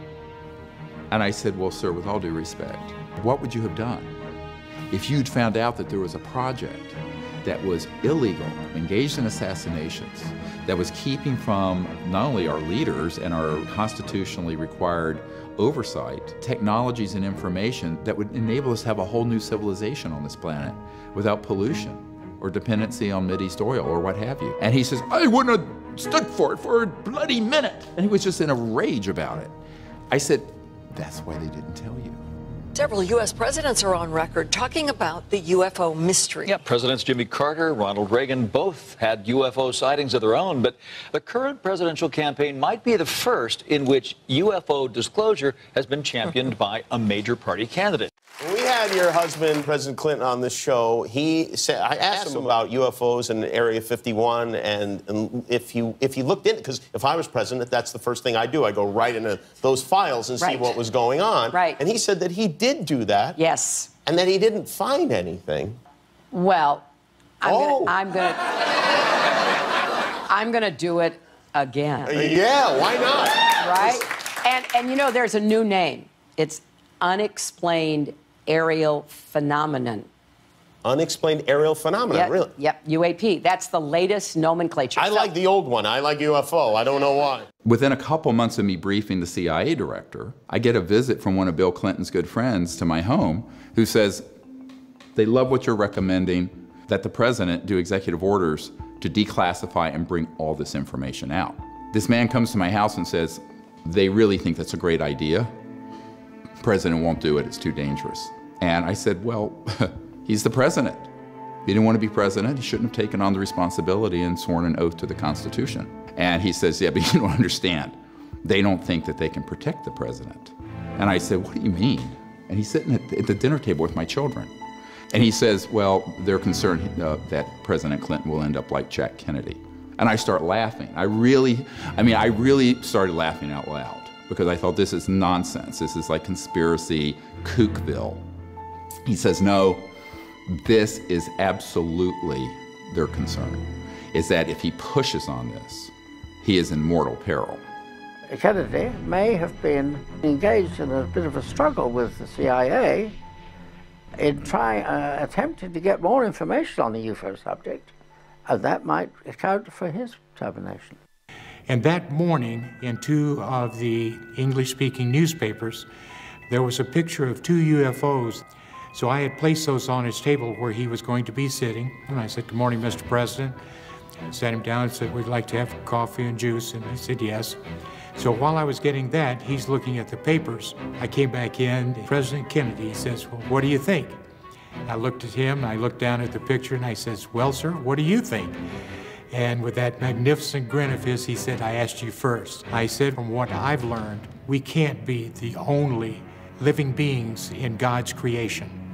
And I said, well, sir, with all due respect, what would you have done if you'd found out that there was a project that was illegal, engaged in assassinations, that was keeping from not only our leaders and our constitutionally required oversight, technologies and information that would enable us to have a whole new civilization on this planet without pollution or dependency on Mideast oil or what have you. And he says, I wouldn't have stood for it for a bloody minute. And he was just in a rage about it. I said, that's why they didn't tell you. Several U S presidents are on record talking about the U F O mystery. Yeah, Presidents Jimmy Carter, Ronald Reagan both had U F O sightings of their own, but the current presidential campaign might be the first in which U F O disclosure has been championed by a major party candidate. When we had your husband, President Clinton, on this show, he said, I asked him about U F Os in Area fifty-one, and, and if you if you looked in, because if I was president, that's the first thing I do. I go right into those files and see Right. what was going on. Right. And he said that he did do that. Yes. And that he didn't find anything. Well, I'm Oh. gonna, I'm gonna, I'm gonna do it again. Yeah, why not? Right? And and you know, there's a new name. It's unexplained aerial phenomenon. Unexplained aerial phenomenon, Yep, really? Yep, U A P. That's the latest nomenclature. I So- like the old one. I like U F O. I don't know why. Within a couple months of me briefing the C I A director, I get a visit from one of Bill Clinton's good friends to my home who says, they love what you're recommending, that the president do executive orders to declassify and bring all this information out. This man comes to my house and says, they really think that's a great idea. The president won't do it, it's too dangerous. And I said, well, he's the president. If he didn't want to be president, he shouldn't have taken on the responsibility and sworn an oath to the Constitution. And he says, yeah, but you don't understand. They don't think that they can protect the president. And I said, what do you mean? And he's sitting at the, at the dinner table with my children. And he says, well, they're concerned uh, that President Clinton will end up like Jack Kennedy. And I start laughing. I really, I mean, I really started laughing out loud because I thought this is nonsense. This is like conspiracy kookville. He says, no, this is absolutely their concern, is that if he pushes on this, he is in mortal peril. Kennedy may have been engaged in a bit of a struggle with the C I A in trying, uh, attempting to get more information on the U F O subject, and that might account for his termination. And that morning, in two of the English-speaking newspapers, there was a picture of two U F Os. So I had placed those on his table where he was going to be sitting. And I said, good morning, Mister President. I sat him down and said, we'd like to have coffee and juice. And he said, yes. So while I was getting that, he's looking at the papers. I came back in, President Kennedy says, well, what do you think? I looked at him, I looked down at the picture, and I says, well, sir, what do you think? And with that magnificent grin of his, he said, I asked you first. I said, from what I've learned, we can't be the only living beings in God's creation.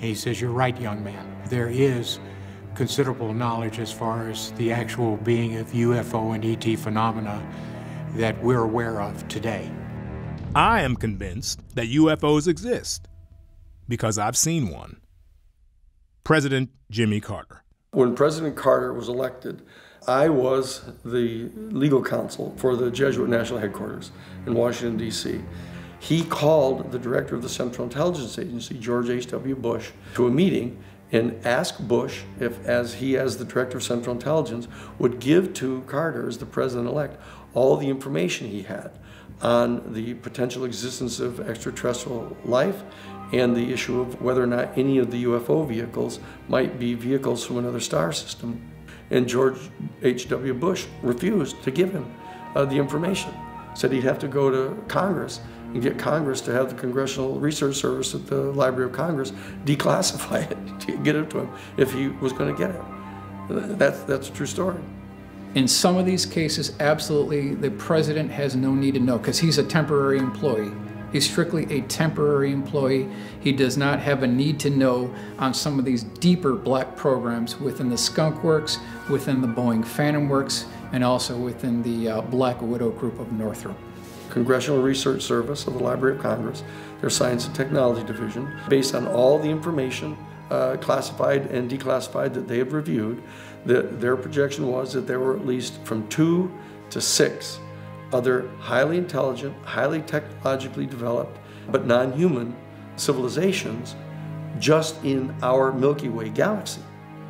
And he says, you're right, young man. There is considerable knowledge as far as the actual being of U F O and E T phenomena that we're aware of today. I am convinced that U F Os exist because I've seen one. President Jimmy Carter. When President Carter was elected, I was the legal counsel for the Jesuit National Headquarters in Washington, D C He called the director of the Central Intelligence Agency, George H W Bush, to a meeting and asked Bush if, as he, as the director of Central Intelligence, would give to Carter, as the president-elect, all the information he had on the potential existence of extraterrestrial life and the issue of whether or not any of the U F O vehicles might be vehicles from another star system. And George H W Bush refused to give him uh, the information. Said he'd have to go to Congress and get Congress to have the Congressional Research Service at the Library of Congress declassify it to get it to him if he was going to get it. That's, that's a true story. In some of these cases, absolutely, the president has no need to know because he's a temporary employee. He's strictly a temporary employee. He does not have a need to know on some of these deeper black programs within the Skunk Works, within the Boeing Phantom Works, and also within the uh, Black Widow group of Northrop. Congressional Research Service of the Library of Congress, their Science and Technology Division, based on all the information uh, classified and declassified that they have reviewed, that their projection was that there were at least from two to six other highly intelligent, highly technologically developed, but non-human civilizations just in our Milky Way galaxy.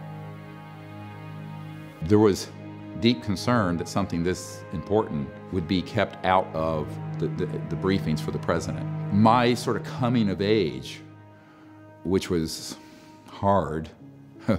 There was deep concern that something this important would be kept out of the, the, the briefings for the president. My sort of coming of age, which was hard, uh,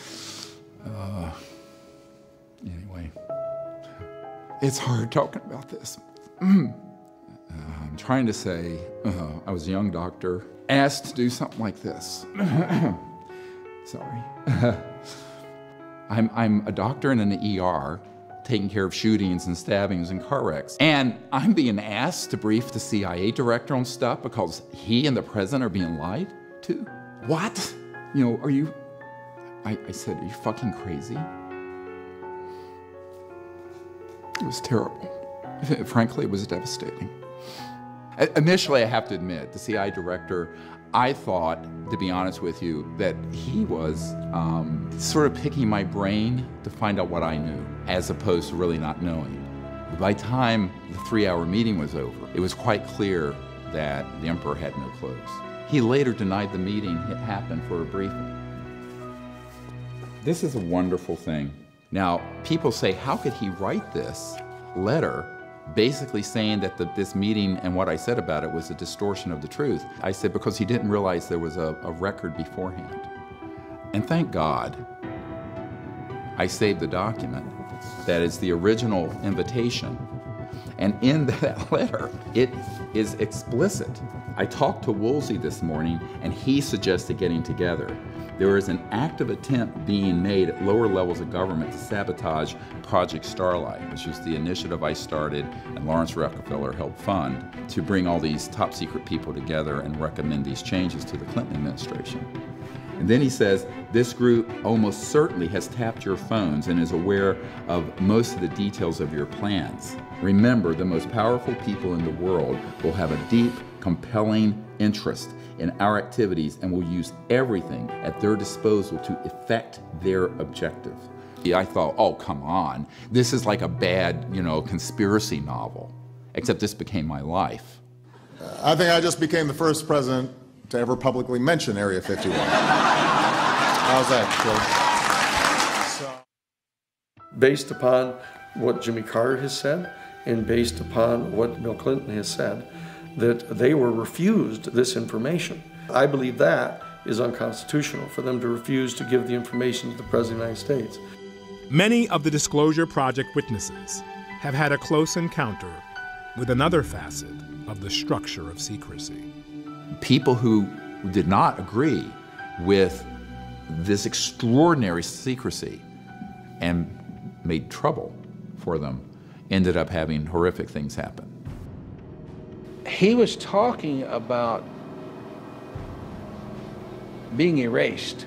anyway, it's hard talking about this. uh, I'm trying to say, uh, I was a young doctor, asked to do something like this. Sorry. I'm, I'm a doctor in an E R, taking care of shootings and stabbings and car wrecks. And I'm being asked to brief the C I A director on stuff because he and the president are being lied to? What? You know, are you, I, I said, are you fucking crazy? It was terrible. Frankly, it was devastating. Initially, I have to admit, the C I A director, I thought, to be honest with you, that he was um, sort of picking my brain to find out what I knew, as opposed to really not knowing. By the time the three-hour meeting was over, it was quite clear that the emperor had no clothes. He later denied the meeting had happened for a briefing. This is a wonderful thing. Now, people say, how could he write this letter basically saying that the, this meeting and what I said about it was a distortion of the truth? I said, because he didn't realize there was a, a record beforehand. And thank God, I saved the document that is the original invitation. And in that letter, it is explicit. I talked to Woolsey this morning, and he suggested getting together. There is an active attempt being made at lower levels of government to sabotage Project Starlight, which is the initiative I started and Lawrence Rockefeller helped fund to bring all these top secret people together and recommend these changes to the Clinton administration. And then he says, this group almost certainly has tapped your phones and is aware of most of the details of your plans. Remember, the most powerful people in the world will have a deep, compelling interest in our activities and will use everything at their disposal to effect their objective. I thought, oh, come on. This is like a bad, you know, conspiracy novel, except this became my life. I think I just became the first president to ever publicly mention Area fifty-one. How's that, George? So. Based upon what Jimmy Carter has said and based upon what Bill Clinton has said, that they were refused this information. I believe that is unconstitutional for them to refuse to give the information to the President of the United States. Many of the Disclosure Project witnesses have had a close encounter with another facet of the structure of secrecy. People who did not agree with this extraordinary secrecy and made trouble for them ended up having horrific things happen. He was talking about being erased.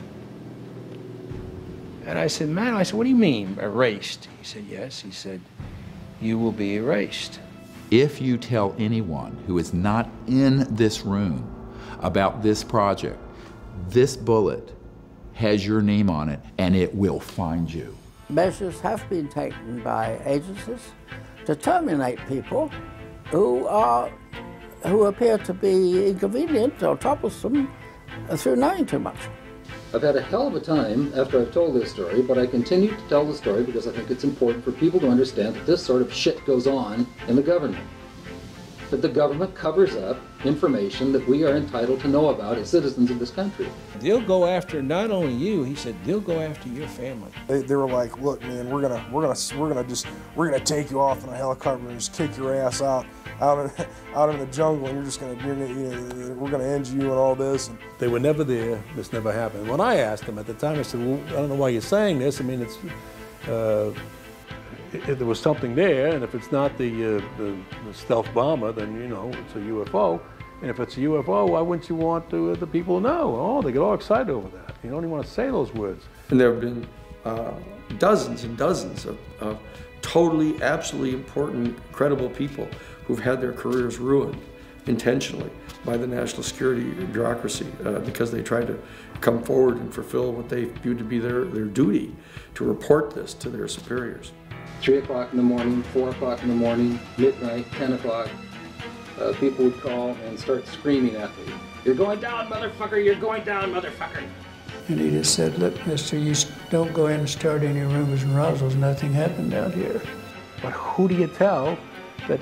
And I said, man, I said, what do you mean, erased? He said, yes. He said, you will be erased. If you tell anyone who is not in this room about this project, this bullet has your name on it and it will find you. Measures have been taken by agencies to terminate people who are, who appear to be inconvenient or troublesome through knowing too much. I've had a hell of a time after I've told this story, but I continue to tell the story because I think it's important for people to understand that this sort of shit goes on in the government. That the government covers up information that we are entitled to know about as citizens of this country. They'll go after not only you, he said, they'll go after your family. They, they were like, look, man, we're gonna, we're gonna, we're gonna just, we're gonna take you off in a helicopter and just kick your ass out, out in, out in the jungle, and you're just gonna, you're gonna, you know, we're gonna end you and all this. And they were never there. This never happened. When I asked them at the time, I said, well, I don't know why you're saying this. I mean, it's. Uh, If there was something there, and if it's not the, uh, the, the stealth bomber, then, you know, it's a U F O. And if it's a U F O, why wouldn't you want to, uh, the people to know? Oh, they get all excited over that. You don't even want to say those words. And there have been uh, dozens and dozens of, of totally, absolutely important, credible people who've had their careers ruined intentionally by the national security bureaucracy uh, because they tried to come forward and fulfill what they viewed to be their, their duty to report this to their superiors. Three o'clock in the morning, four o'clock in the morning, midnight, ten o'clock, uh, people would call and start screaming at me. You're going down, motherfucker, you're going down, motherfucker. And he just said, look, mister, you don't go in and start any rumors and razzles. Nothing happened out here. But who do you tell that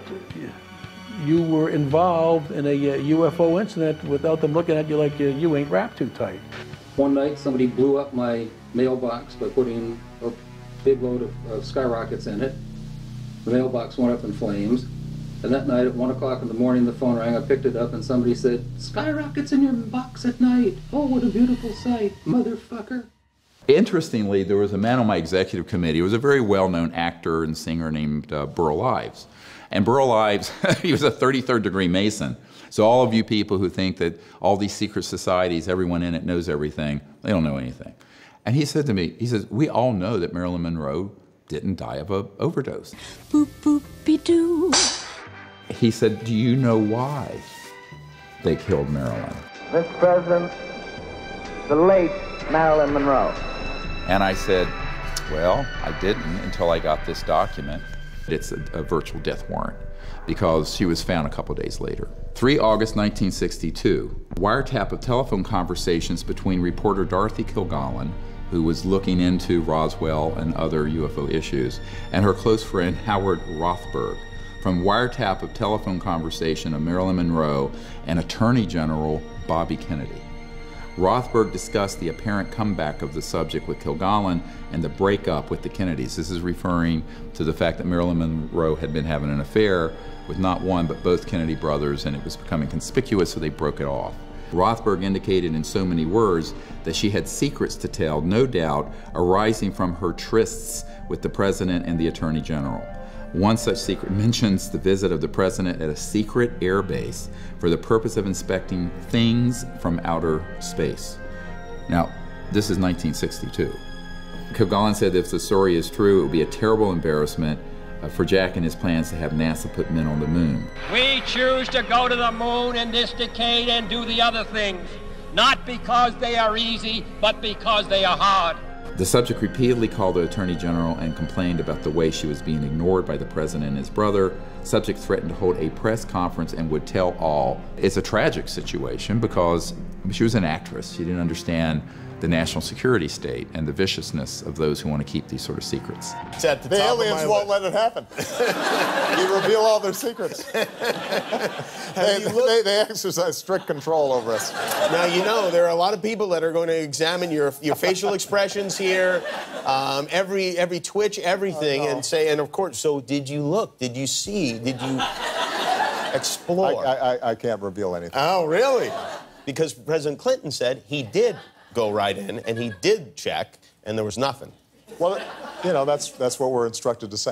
you were involved in a U F O incident without them looking at you like you, you ain't wrapped too tight? One night, somebody blew up my mailbox by putting a big load of, of skyrockets in it. The mailbox went up in flames. And that night at one o'clock in the morning, the phone rang. I picked it up and somebody said, skyrockets in your box at night. Oh, what a beautiful sight, motherfucker. Interestingly, there was a man on my executive committee. He was a very well-known actor and singer named uh, Burl Ives. And Burl Ives, he was a thirty-third degree Mason. So all of you people who think that all these secret societies, everyone in it knows everything, they don't know anything. And he said to me, he says, we all know that Marilyn Monroe didn't die of an overdose. Boop, boop-be-doo. He said, do you know why they killed Marilyn? Mister President, the late Marilyn Monroe. And I said, well, I didn't until I got this document. It's a, a virtual death warrant because she was found a couple days later. the third of August nineteen sixty-two, wiretap of telephone conversations between reporter Dorothy Kilgallen, who was looking into Roswell and other U F O issues, and her close friend Howard Rothberg, from wiretap of telephone conversation of Marilyn Monroe and Attorney General Bobby Kennedy. Rothberg discussed the apparent comeback of the subject with Kilgallen and the breakup with the Kennedys. This is referring to the fact that Marilyn Monroe had been having an affair with not one but both Kennedy brothers, and it was becoming conspicuous, so they broke it off. Rothberg indicated in so many words that she had secrets to tell, no doubt arising from her trysts with the President and the Attorney General. One such secret mentions the visit of the President at a secret air base for the purpose of inspecting things from outer space. Now, this is nineteen sixty-two. Kilgallen said that if the story is true, it would be a terrible embarrassment uh, for Jack and his plans to have NASA put men on the moon. We choose to go to the moon in this decade and do the other things, not because they are easy, but because they are hard. The subject repeatedly called the Attorney General and complained about the way she was being ignored by the President and his brother. Subject threatened to hold a press conference and would tell all. It's a tragic situation because she was an actress. She didn't understand the national security state and the viciousness of those who want to keep these sort of secrets. It's at the, the aliens won't let it happen. You reveal all their secrets. they, they, they exercise strict control over us. Now, you know, there are a lot of people that are going to examine your, your facial expressions here, um, every, every twitch, everything, oh, no. and say, and of course, so did you look? Did you see? Did you explore? I, I, I can't reveal anything. Oh, really? Because President Clinton said he did go right in, and he did check, and there was nothing. Well, you know, that's, that's what we're instructed to say.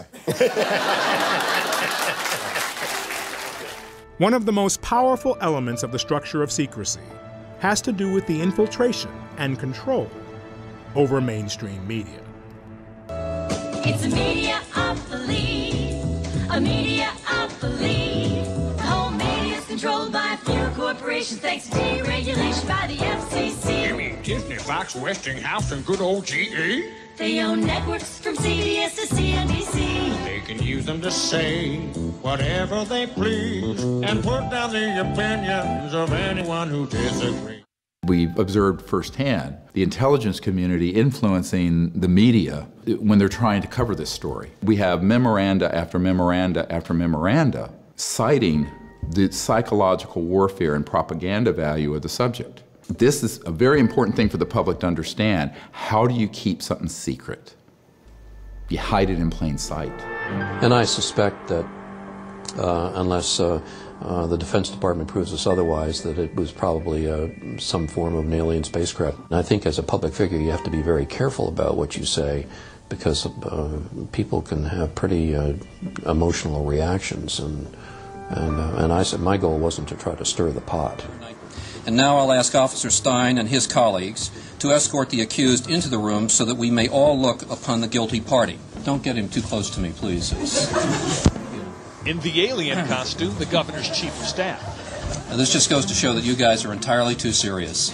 One of the most powerful elements of the structure of secrecy has to do with the infiltration and control over mainstream media. It's a media of belief, a media of belief. The whole media is controlled by a few corporations thanks to deregulation by the F C C. You mean Disney, Fox, Westinghouse, and good old G E? They own networks from C B S to C N B C. They can use them to say whatever they please and put down the opinions of anyone who disagrees. We've observed firsthand the intelligence community influencing the media when they're trying to cover this story. We have memoranda after memoranda after memoranda citing the psychological warfare and propaganda value of the subject. This is a very important thing for the public to understand. How do you keep something secret? You hide it in plain sight. And I suspect that uh, unless uh, uh, the Defense Department proves us otherwise, that it was probably uh, some form of an alien spacecraft. And I think as a public figure you have to be very careful about what you say, because uh, people can have pretty uh, emotional reactions. And, and, uh, and I said my goal wasn't to try to stir the pot. And now I'll ask Officer Stein and his colleagues to escort the accused into the room so that we may all look upon the guilty party. Don't get him too close to me, please. In the alien costume, the governor's chief of staff. Now, this just goes to show that you guys are entirely too serious.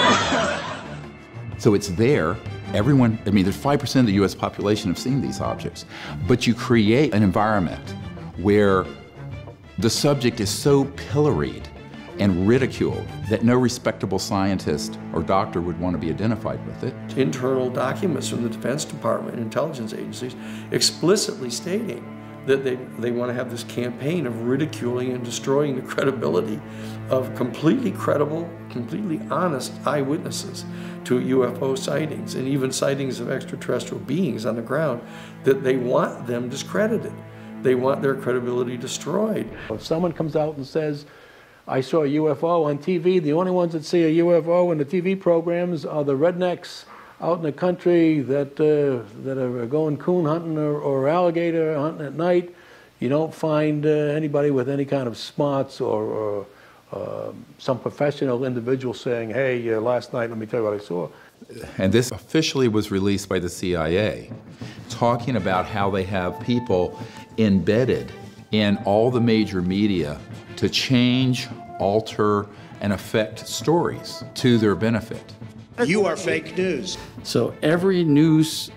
So it's there. Everyone, I mean, there's five percent of the U S population have seen these objects. But you create an environment where the subject is so pilloried and ridiculed that no respectable scientist or doctor would want to be identified with it. Internal documents from the Defense Department and intelligence agencies explicitly stating that they, they want to have this campaign of ridiculing and destroying the credibility of completely credible, completely honest eyewitnesses to U F O sightings and even sightings of extraterrestrial beings on the ground, that they want them discredited. They want their credibility destroyed. If someone comes out and says, I saw a U F O on T V, the only ones that see a U F O in the T V programs are the rednecks out in the country that, uh, that are going coon hunting or, or alligator hunting at night. You don't find uh, anybody with any kind of smarts or, or uh, some professional individual saying, hey, uh, last night, let me tell you what I saw. And this officially was released by the C I A, talking about how they have people embedded in all the major media to change, alter, and affect stories to their benefit. You are fake news. So every news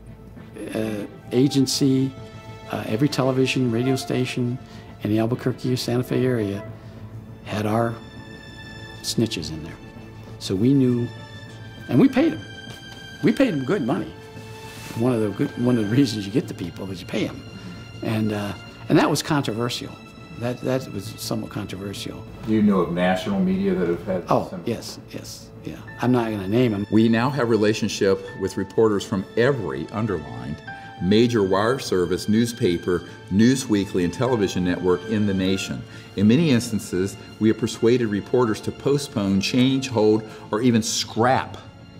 uh, agency, uh, every television, radio station in the Albuquerque or Santa Fe area had our snitches in there. So we knew, and we paid them. We paid them good money. One of the good, one of the reasons you get the people is you pay them, and uh, and that was controversial. That that was somewhat controversial. Do you know of national media that have had? Oh, yes, yes, yeah. I'm not going to name them. We now have relationship with reporters from every underlined major wire service, newspaper, news weekly, and television network in the nation. In many instances, we have persuaded reporters to postpone, change, hold, or even scrap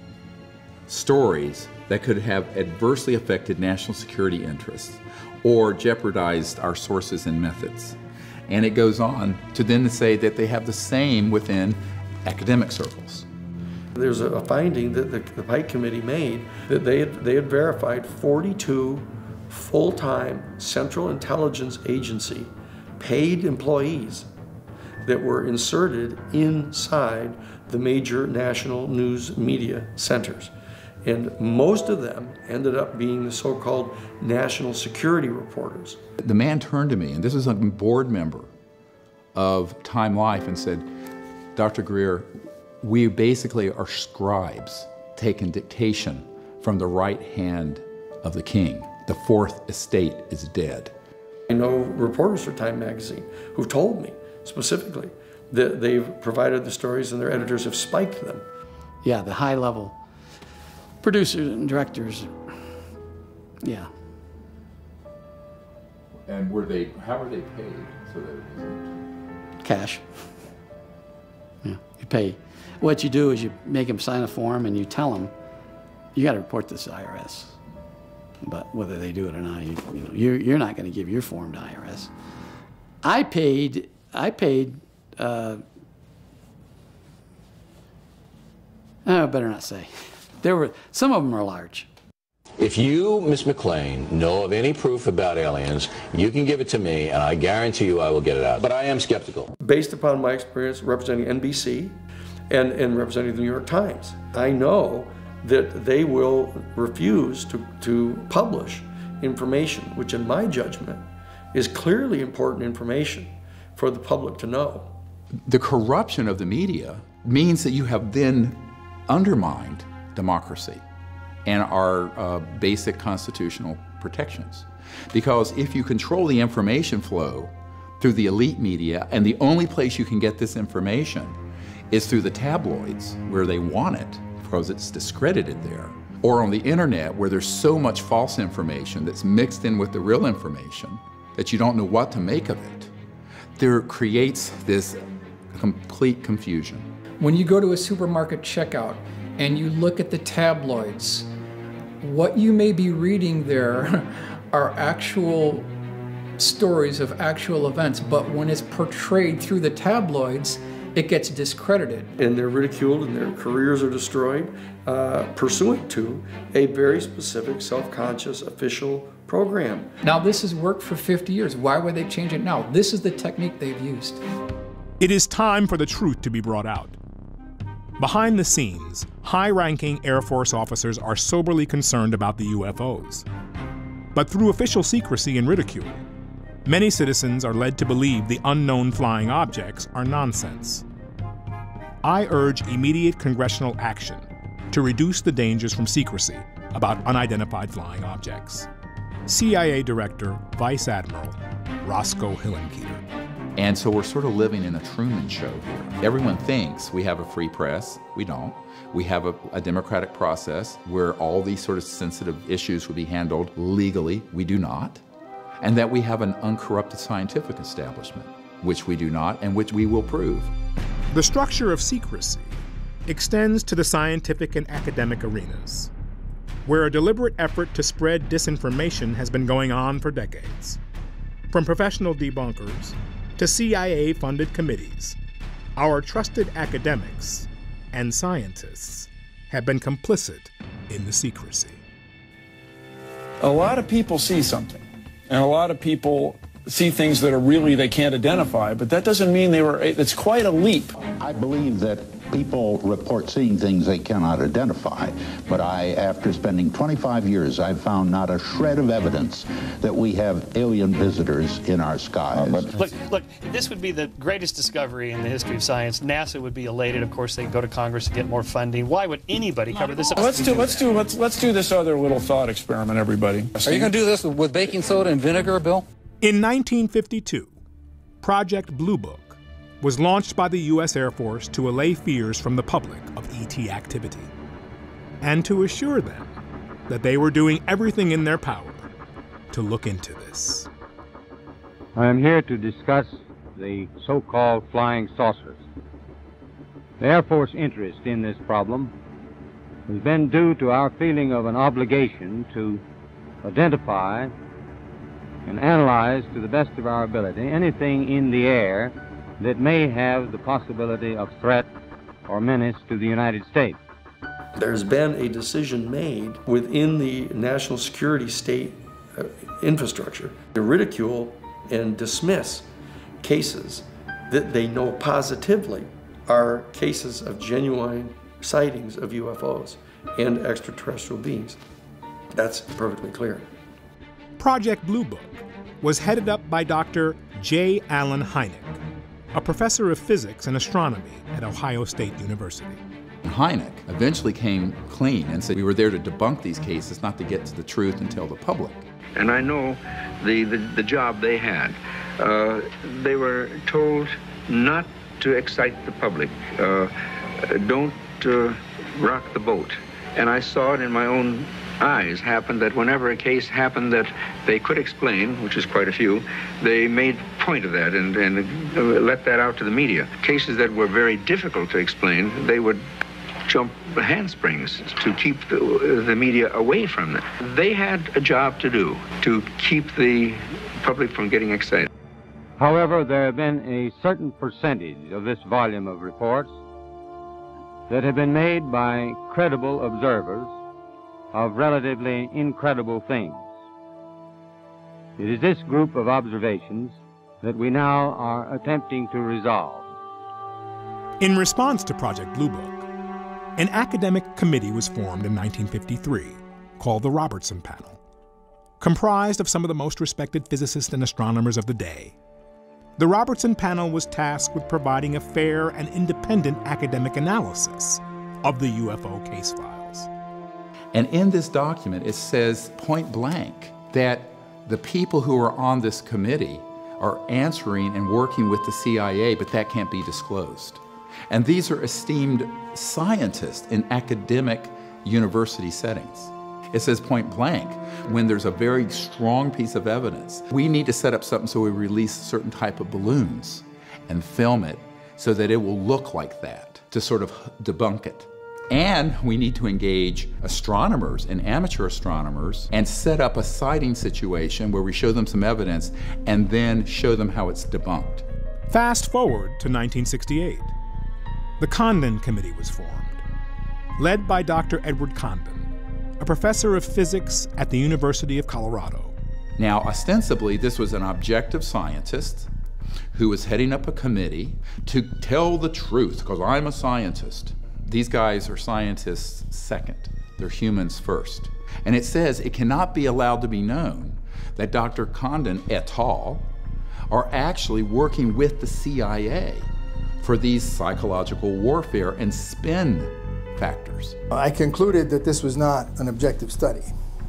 stories that could have adversely affected national security interests or jeopardized our sources and methods. And it goes on to then to say that they have the same within academic circles. There's a finding that the, the Pike Committee made that they had, they had verified forty-two full-time Central Intelligence Agency paid employees that were inserted inside the major national news media centers. And most of them ended up being the so-called national security reporters. The man turned to me, and this is a board member of Time Life, and said, Doctor Greer, we basically are scribes taking dictation from the right hand of the king. The fourth estate is dead. I know reporters for Time Magazine who've told me specifically that they've provided the stories and their editors have spiked them. Yeah, the high level producers and directors, yeah. And were they, how were they paid so that it wasn't? Cash. Yeah, you pay. What you do is you make them sign a form and you tell them, you got to report this to I R S. But whether they do it or not, you, you know, you're, you're not going to give your form to I R S. I paid, I paid uh, Oh, better not say. There were, some of them are large. If you, Miz McClain, know of any proof about aliens, you can give it to me, and I guarantee you I will get it out. But I am skeptical. Based upon my experience representing N B C and, and representing the New York Times, I know that they will refuse to, to publish information, which in my judgment is clearly important information for the public to know. The corruption of the media means that you have then undermined democracy and our uh, basic constitutional protections. Because if you control the information flow through the elite media, and the only place you can get this information is through the tabloids, where they want it, because it's discredited there, or on the internet, where there's so much false information that's mixed in with the real information that you don't know what to make of it, there creates this complete confusion. When you go to a supermarket checkout and you look at the tabloids, what you may be reading there are actual stories of actual events, but when it's portrayed through the tabloids, it gets discredited. And they're ridiculed and their careers are destroyed uh, pursuant to a very specific self-conscious official program. Now this has worked for fifty years. Why would they change it now? This is the technique they've used. It is time for the truth to be brought out. Behind the scenes, high-ranking Air Force officers are soberly concerned about the U F Os. But through official secrecy and ridicule, many citizens are led to believe the unknown flying objects are nonsense. I urge immediate congressional action to reduce the dangers from secrecy about unidentified flying objects. C I A Director, Vice Admiral Roscoe Hillenkoetter. And so we're sort of living in a Truman Show here. Everyone thinks we have a free press. We don't. We have a, a democratic process where all these sort of sensitive issues would be handled legally. We do not. And that we have an uncorrupted scientific establishment, which we do not, and which we will prove. The structure of secrecy extends to the scientific and academic arenas, where a deliberate effort to spread disinformation has been going on for decades. From professional debunkers to C I A-funded committees, our trusted academics and scientists have been complicit in the secrecy. A lot of people see something, and a lot of people see things that are really they can't identify, but that doesn't mean they were, it's quite a leap. I believe that people report seeing things they cannot identify, but I, after spending twenty-five years, I've found not a shred of evidence that we have alien visitors in our skies. Look, look, this would be the greatest discovery in the history of science. NASA would be elated. Of course, they'd go to Congress to get more funding. Why would anybody cover this up? Let's do, let's do, let's, let's do this other little thought experiment, everybody. Are you going to do this with baking soda and vinegar, Bill? In nineteen fifty-two, Project Blue Book was launched by the U S Air Force to allay fears from the public of E T activity, and to assure them that they were doing everything in their power to look into this. I am here to discuss the so-called flying saucers. The Air Force interest in this problem has been due to our feeling of an obligation to identify and analyze to the best of our ability anything in the air that may have the possibility of threat or menace to the United States. There's been a decision made within the national security state uh, infrastructure to ridicule and dismiss cases that they know positively are cases of genuine sightings of U F Os and extraterrestrial beings. That's perfectly clear. Project Blue Book was headed up by Doctor J. Allen Hynek, a professor of physics and astronomy at Ohio State University. Hynek eventually came clean and said we were there to debunk these cases, not to get to the truth and tell the public. And I know the, the, the job they had. Uh, they were told not to excite the public, uh, don't uh, rock the boat. And I saw it in my own eyes happen that whenever a case happened that they could explain, which is quite a few, they made point of that and, and let that out to the media. Cases that were very difficult to explain, they would jump handsprings to keep the, the media away from them. They had a job to do to keep the public from getting excited. However, there have been a certain percentage of this volume of reports that have been made by credible observers of relatively incredible things. It is this group of observations that we now are attempting to resolve. In response to Project Blue Book, an academic committee was formed in nineteen fifty-three called the Robertson Panel, comprised of some of the most respected physicists and astronomers of the day. The Robertson Panel was tasked with providing a fair and independent academic analysis of the U F O case files. And in this document, it says point blank that the people who are on this committee are answering and working with the C I A, but that can't be disclosed. And these are esteemed scientists in academic university settings. It says point blank, when there's a very strong piece of evidence, we need to set up something so we release a certain type of balloons and film it so that it will look like that, to sort of debunk it. And we need to engage astronomers and amateur astronomers and set up a sighting situation where we show them some evidence and then show them how it's debunked. Fast forward to nineteen sixty-eight. The Condon Committee was formed, led by Doctor Edward Condon, a professor of physics at the University of Colorado. Now, ostensibly, this was an objective scientist who was heading up a committee to tell the truth, because I'm a scientist. These guys are scientists second. They're humans first. And it says it cannot be allowed to be known that Doctor Condon et al. Are actually working with the C I A for these psychological warfare and spin factors. I concluded that this was not an objective study.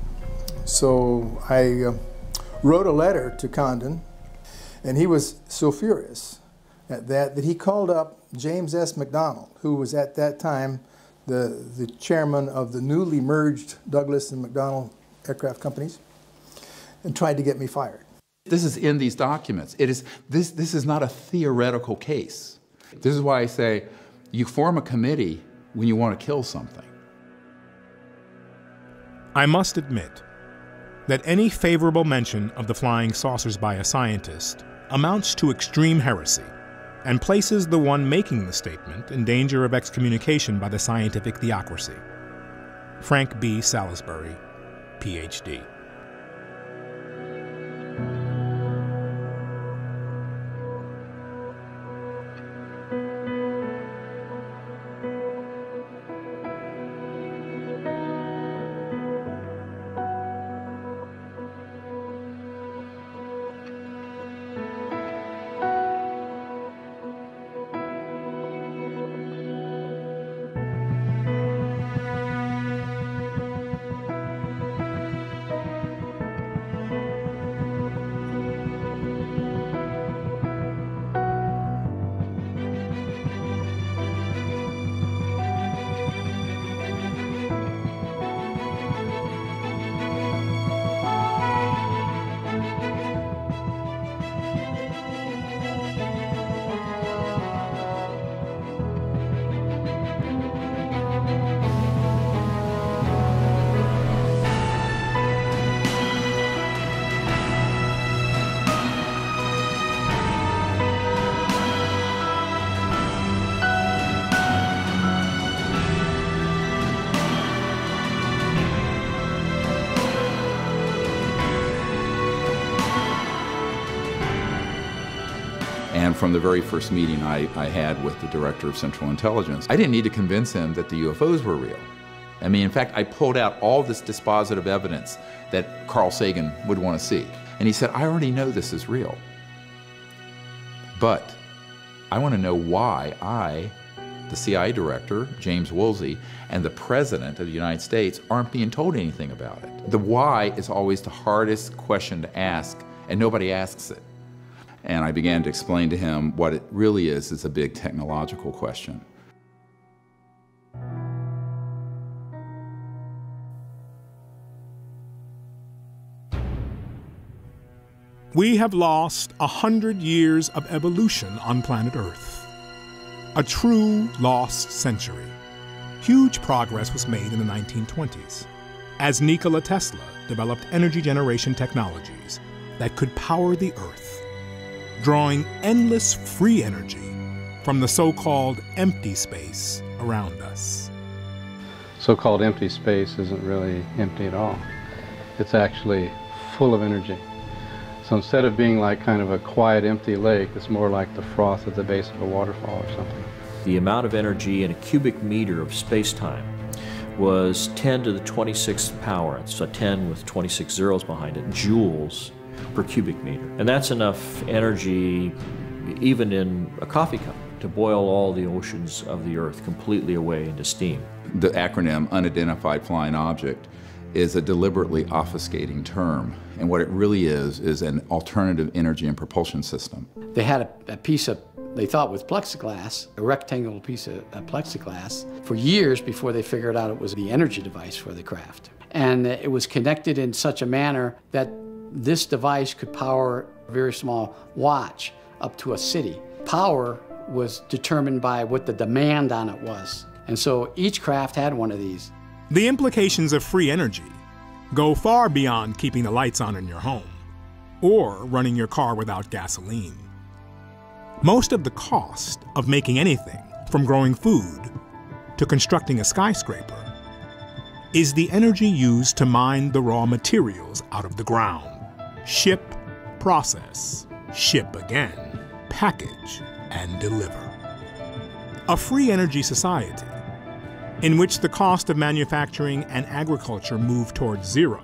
So I uh, wrote a letter to Condon, and he was so furious at that that he called up James S. McDonald, who was at that time the, the chairman of the newly merged Douglas and McDonnell aircraft companies, and tried to get me fired. This is in these documents. It is, this, this is not a theoretical case. This is why I say you form a committee when you want to kill something. I must admit that any favorable mention of the flying saucers by a scientist amounts to extreme heresy and places the one making the statement in danger of excommunication by the scientific theocracy. Frank B. Salisbury, P H D And from the very first meeting I, I had with the director of Central Intelligence, I didn't need to convince him that the U F Os were real. I mean, in fact, I pulled out all this dispositive evidence that Carl Sagan would want to see. And he said, I already know this is real. But I want to know why I, the C I A director, James Woolsey, and the President of the United States aren't being told anything about it. The why is always the hardest question to ask, and nobody asks it. And I began to explain to him what it really is, is a big technological question. We have lost a hundred years of evolution on planet Earth. A true lost century. Huge progress was made in the nineteen twenties as Nikola Tesla developed energy generation technologies that could power the Earth, drawing endless free energy from the so-called empty space around us. So-called empty space isn't really empty at all. It's actually full of energy. So instead of being like kind of a quiet, empty lake, it's more like the froth at the base of a waterfall or something. The amount of energy in a cubic meter of space-time was ten to the twenty-sixth power. It's a ten with twenty-six zeros behind it, joules per cubic meter. And that's enough energy, even in a coffee cup, to boil all the oceans of the Earth completely away into steam. The acronym Unidentified Flying Object is a deliberately obfuscating term. And what it really is, is an alternative energy and propulsion system. They had a, a piece of, they thought was plexiglass, a rectangular piece of, of plexiglass, for years before they figured out it was the energy device for the craft. And it was connected in such a manner that this device could power a very small watch up to a city. Power was determined by what the demand on it was. And so each craft had one of these. The implications of free energy go far beyond keeping the lights on in your home or running your car without gasoline. Most of the cost of making anything, from growing food to constructing a skyscraper, is the energy used to mine the raw materials out of the ground. Ship, process, ship again, package, and deliver. A free energy society in which the cost of manufacturing and agriculture move towards zero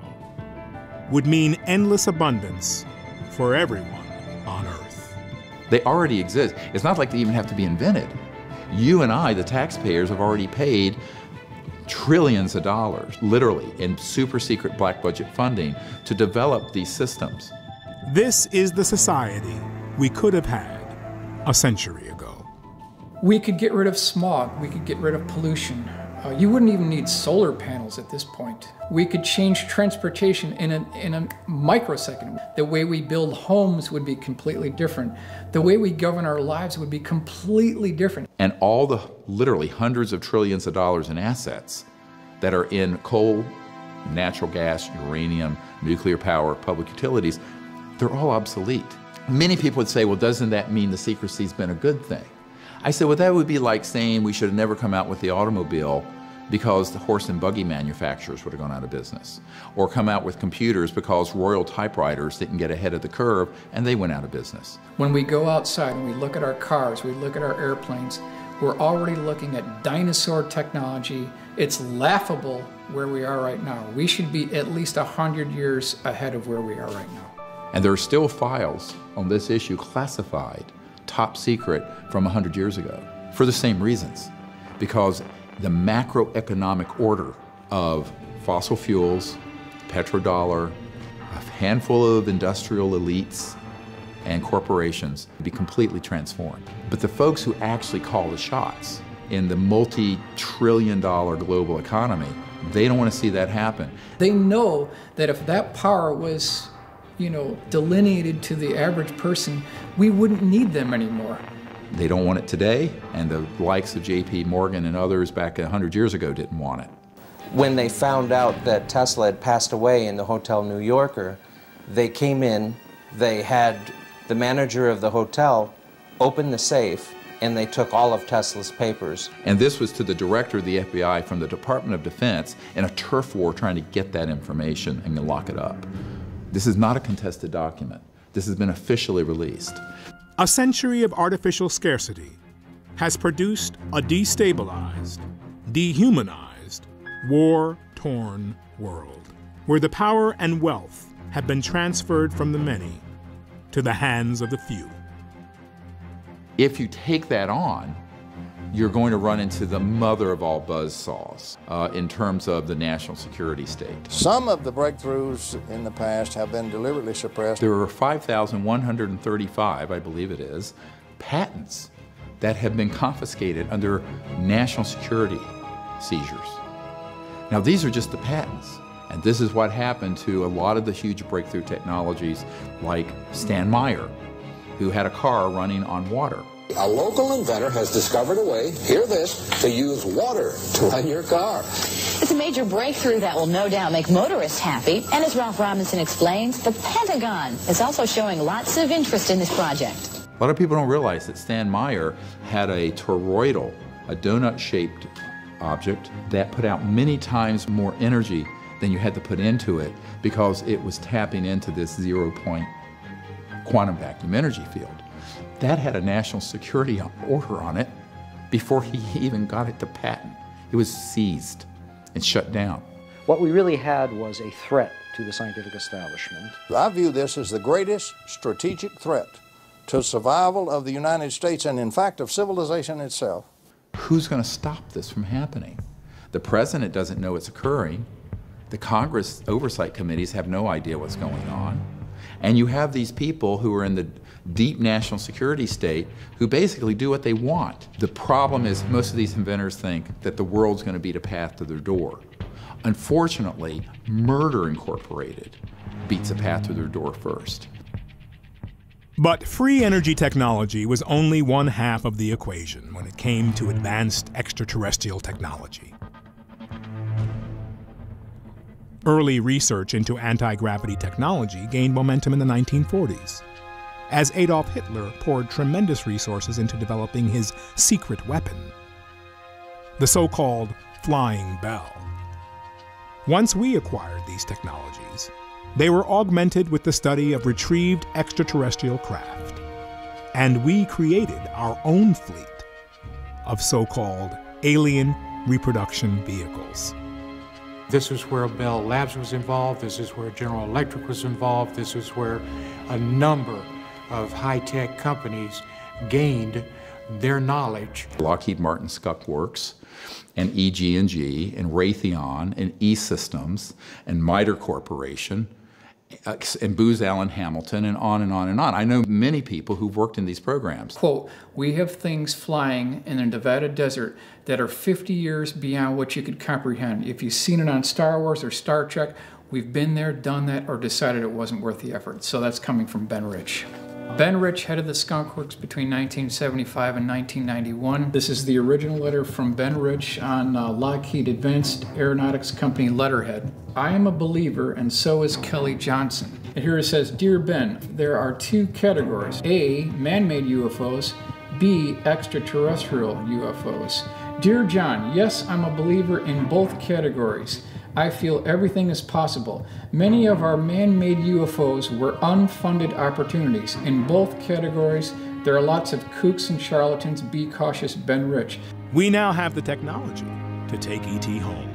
would mean endless abundance for everyone on Earth. They already exist. It's not like they even have to be invented. You and I, the taxpayers, have already paid trillions of dollars, literally, in super secret black budget funding to develop these systems. This is the society we could have had a century ago. We could get rid of smog, we could get rid of pollution. Uh, you wouldn't even need solar panels at this point. We could change transportation in a, in a microsecond. The way we build homes would be completely different. The way we govern our lives would be completely different. And all the literally hundreds of trillions of dollars in assets that are in coal, natural gas, uranium, nuclear power, public utilities, they're all obsolete. Many people would say, well, doesn't that mean the secrecy's been a good thing? I said, well, that would be like saying we should have never come out with the automobile because the horse and buggy manufacturers would have gone out of business. Or come out with computers because Royal typewriters didn't get ahead of the curve and they went out of business. When we go outside and we look at our cars, we look at our airplanes, we're already looking at dinosaur technology. It's laughable where we are right now. We should be at least one hundred years ahead of where we are right now. And there are still files on this issue classified, top secret, from one hundred years ago, for the same reasons. Because the macroeconomic order of fossil fuels, petrodollar, a handful of industrial elites and corporations be completely transformed. But the folks who actually call the shots in the multi-trillion dollar global economy, they don't want to see that happen. They know that if that power was, you know, delineated to the average person, we wouldn't need them anymore. They don't want it today, and the likes of J P Morgan and others back one hundred years ago didn't want it. When they found out that Tesla had passed away in the Hotel New Yorker, they came in, they had the manager of the hotel open the safe, and they took all of Tesla's papers. And this was to the director of the F B I from the Department of Defense in a turf war trying to get that information and lock it up. This is not a contested document. This has been officially released. A century of artificial scarcity has produced a destabilized, dehumanized, war-torn world, where the power and wealth have been transferred from the many to the hands of the few. If you take that on, you're going to run into the mother of all buzzsaws uh, in terms of the national security state. Some of the breakthroughs in the past have been deliberately suppressed. There are five thousand one hundred thirty-five, I believe it is, patents that have been confiscated under national security seizures. Now, these are just the patents. And this is what happened to a lot of the huge breakthrough technologies like Stan Meyer, who had a car running on water. A local inventor has discovered a way, hear this, to use water to run your car. It's a major breakthrough that will no doubt make motorists happy. And as Ralph Robinson explains, the Pentagon is also showing lots of interest in this project. A lot of people don't realize that Stan Meyer had a toroidal a donut-shaped object that put out many times more energy than you had to put into it because it was tapping into this zero-point quantum vacuum energy field. That had a national security order on it before he even got it to patent. It was seized and shut down. What we really had was a threat to the scientific establishment. I view this as the greatest strategic threat to survival of the United States and, in fact, of civilization itself. Who's going to stop this from happening? The president doesn't know it's occurring. The Congress oversight committees have no idea what's going on. And you have these people who are in the deep national security state who basically do what they want. The problem is most of these inventors think that the world's going to beat a path to their door. Unfortunately, Murder Incorporated beats a path to their door first. But free energy technology was only one half of the equation when it came to advanced extraterrestrial technology. Early research into anti-gravity technology gained momentum in the nineteen forties, as Adolf Hitler poured tremendous resources into developing his secret weapon, the so-called Flying Bell. Once we acquired these technologies, they were augmented with the study of retrieved extraterrestrial craft, and we created our own fleet of so-called alien reproduction vehicles. This is where Bell Labs was involved, this is where General Electric was involved, this is where a number of high-tech companies gained their knowledge. Lockheed Martin Skunk Works, and E G and G, and Raytheon, and E-Systems, and MITRE Corporation, and Booz Allen Hamilton, and on and on and on. I know many people who've worked in these programs. Quote, we have things flying in the Nevada desert that are fifty years beyond what you could comprehend. If you've seen it on Star Wars or Star Trek, we've been there, done that, or decided it wasn't worth the effort. So that's coming from Ben Rich. Ben Rich headed the Skunk Works between nineteen seventy-five and nineteen ninety-one. This is the original letter from Ben Rich on uh, Lockheed Advanced Aeronautics Company letterhead. I am a believer, and so is Kelly Johnson. And here it says, Dear Ben, there are two categories. A, man-made U F Os. B, extraterrestrial U F Os. Dear John, yes, I'm a believer in both categories. I feel everything is possible. Many of our man-made U F Os were unfunded opportunities. In both categories, there are lots of kooks and charlatans. Be cautious, Ben Rich. We now have the technology to take E T home.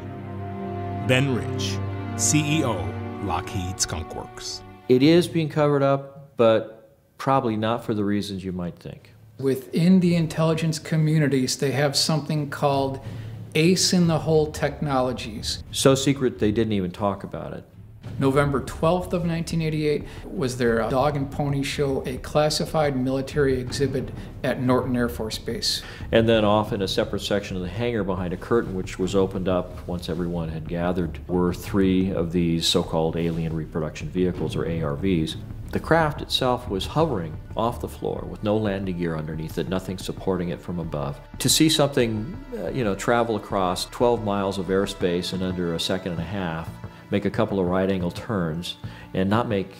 Ben Rich, C E O, Lockheed Skunk Works. It is being covered up, but probably not for the reasons you might think. Within the intelligence communities, they have something called ace in the hole technologies. So secret they didn't even talk about it. November twelfth of nineteen eighty-eight was their dog and pony show, a classified military exhibit at Norton Air Force Base. And then off in a separate section of the hangar behind a curtain, which was opened up once everyone had gathered, were three of these so-called alien reproduction vehicles, or A R Vs. The craft itself was hovering off the floor with no landing gear underneath it, nothing supporting it from above. To see something, uh, you know, travel across twelve miles of airspace in under a second and a half, make a couple of right-angle turns, and not make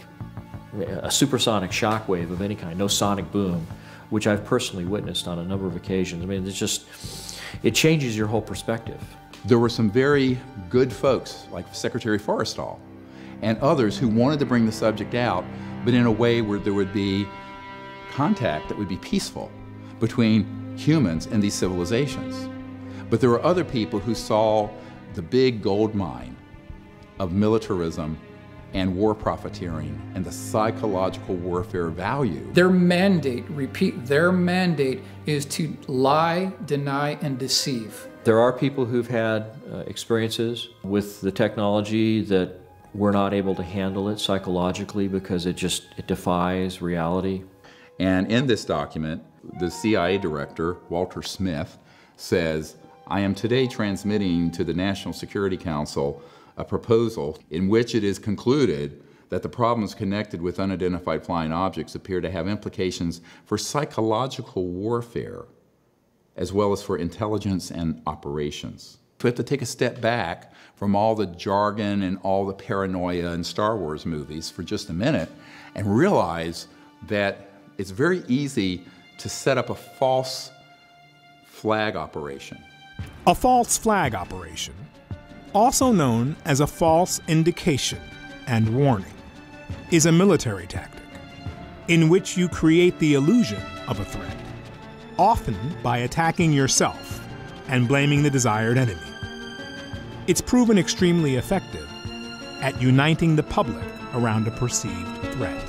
a supersonic shockwave of any kind, no sonic boom, which I've personally witnessed on a number of occasions. I mean, it's just, it changes your whole perspective. There were some very good folks, like Secretary Forrestal, and others who wanted to bring the subject out, but in a way where there would be contact that would be peaceful between humans and these civilizations. But there were other people who saw the big gold mine of militarism and war profiteering and the psychological warfare value. Their mandate, repeat, their mandate is to lie, deny, and deceive. There are people who've had uh, experiences with the technology that we're not able to handle it psychologically because it just, it defies reality. And in this document, the C I A director, Walter Smith, says, I am today transmitting to the National Security Council a proposal in which it is concluded that the problems connected with unidentified flying objects appear to have implications for psychological warfare as well as for intelligence and operations. We have to take a step back from all the jargon and all the paranoia in Star Wars movies for just a minute and realize that it's very easy to set up a false flag operation. A false flag operation, also known as a false indication and warning, is a military tactic in which you create the illusion of a threat, often by attacking yourself and blaming the desired enemy. It's proven extremely effective at uniting the public around a perceived threat.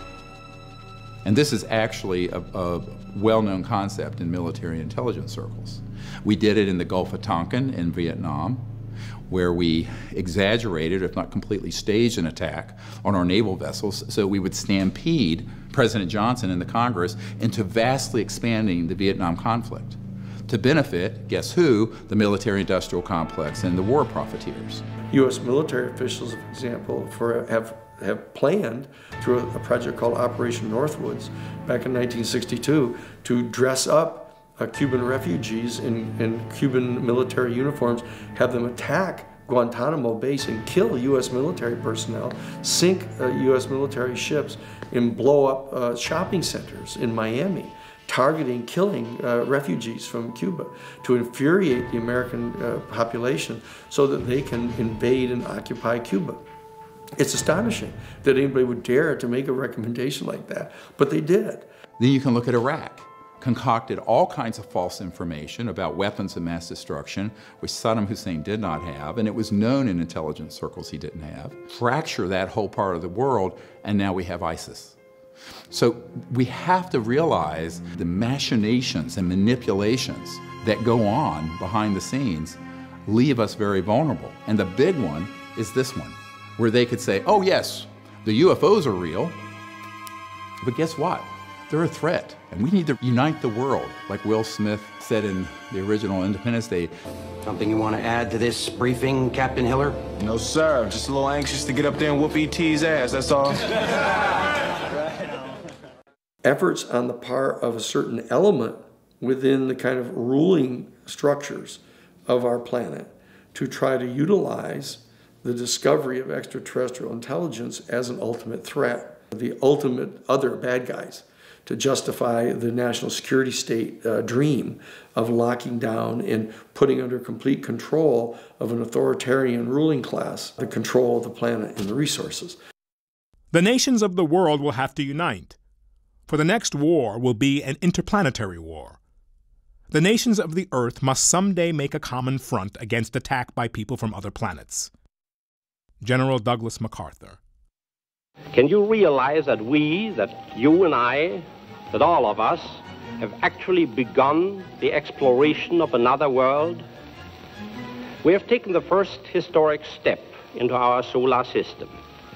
And this is actually a, a well-known concept in military intelligence circles. We did it in the Gulf of Tonkin in Vietnam, where we exaggerated, if not completely staged, an attack on our naval vessels so we would stampede President Johnson and the Congress into vastly expanding the Vietnam conflict to benefit, guess who, the military-industrial complex and the war profiteers. U S military officials, for example, for, have, have planned through a, a project called Operation Northwoods back in nineteen sixty-two to dress up Uh, Cuban refugees in, in Cuban military uniforms, have them attack Guantanamo Base and kill U S military personnel, sink uh, U S military ships, and blow up uh, shopping centers in Miami, targeting, killing uh, refugees from Cuba to infuriate the American uh, population so that they can invade and occupy Cuba. It's astonishing that anybody would dare to make a recommendation like that, but they did. Then you can look at Iraq. Concocted all kinds of false information about weapons of mass destruction, which Saddam Hussein did not have, and it was known in intelligence circles he didn't have. Fracture that whole part of the world, and now we have ISIS. So we have to realize the machinations and manipulations that go on behind the scenes leave us very vulnerable. And the big one is this one, where they could say, oh yes, the U F Os are real, but guess what? They're a threat, and we need to unite the world, like Will Smith said in the original Independence Day. Something you want to add to this briefing, Captain Hiller? No, sir. I'm just a little anxious to get up there and whoop E T's ass, that's all. Efforts on the part of a certain element within the kind of ruling structures of our planet to try to utilize the discovery of extraterrestrial intelligence as an ultimate threat, the ultimate other bad guys, to justify the national security state uh, dream of locking down and putting under complete control of an authoritarian ruling class the control of the planet and the resources. The nations of the world will have to unite, for the next war will be an interplanetary war. The nations of the Earth must someday make a common front against attack by people from other planets. General Douglas MacArthur. Can you realize that we, that you and I, that all of us have actually begun the exploration of another world? We have taken the first historic step into our solar system.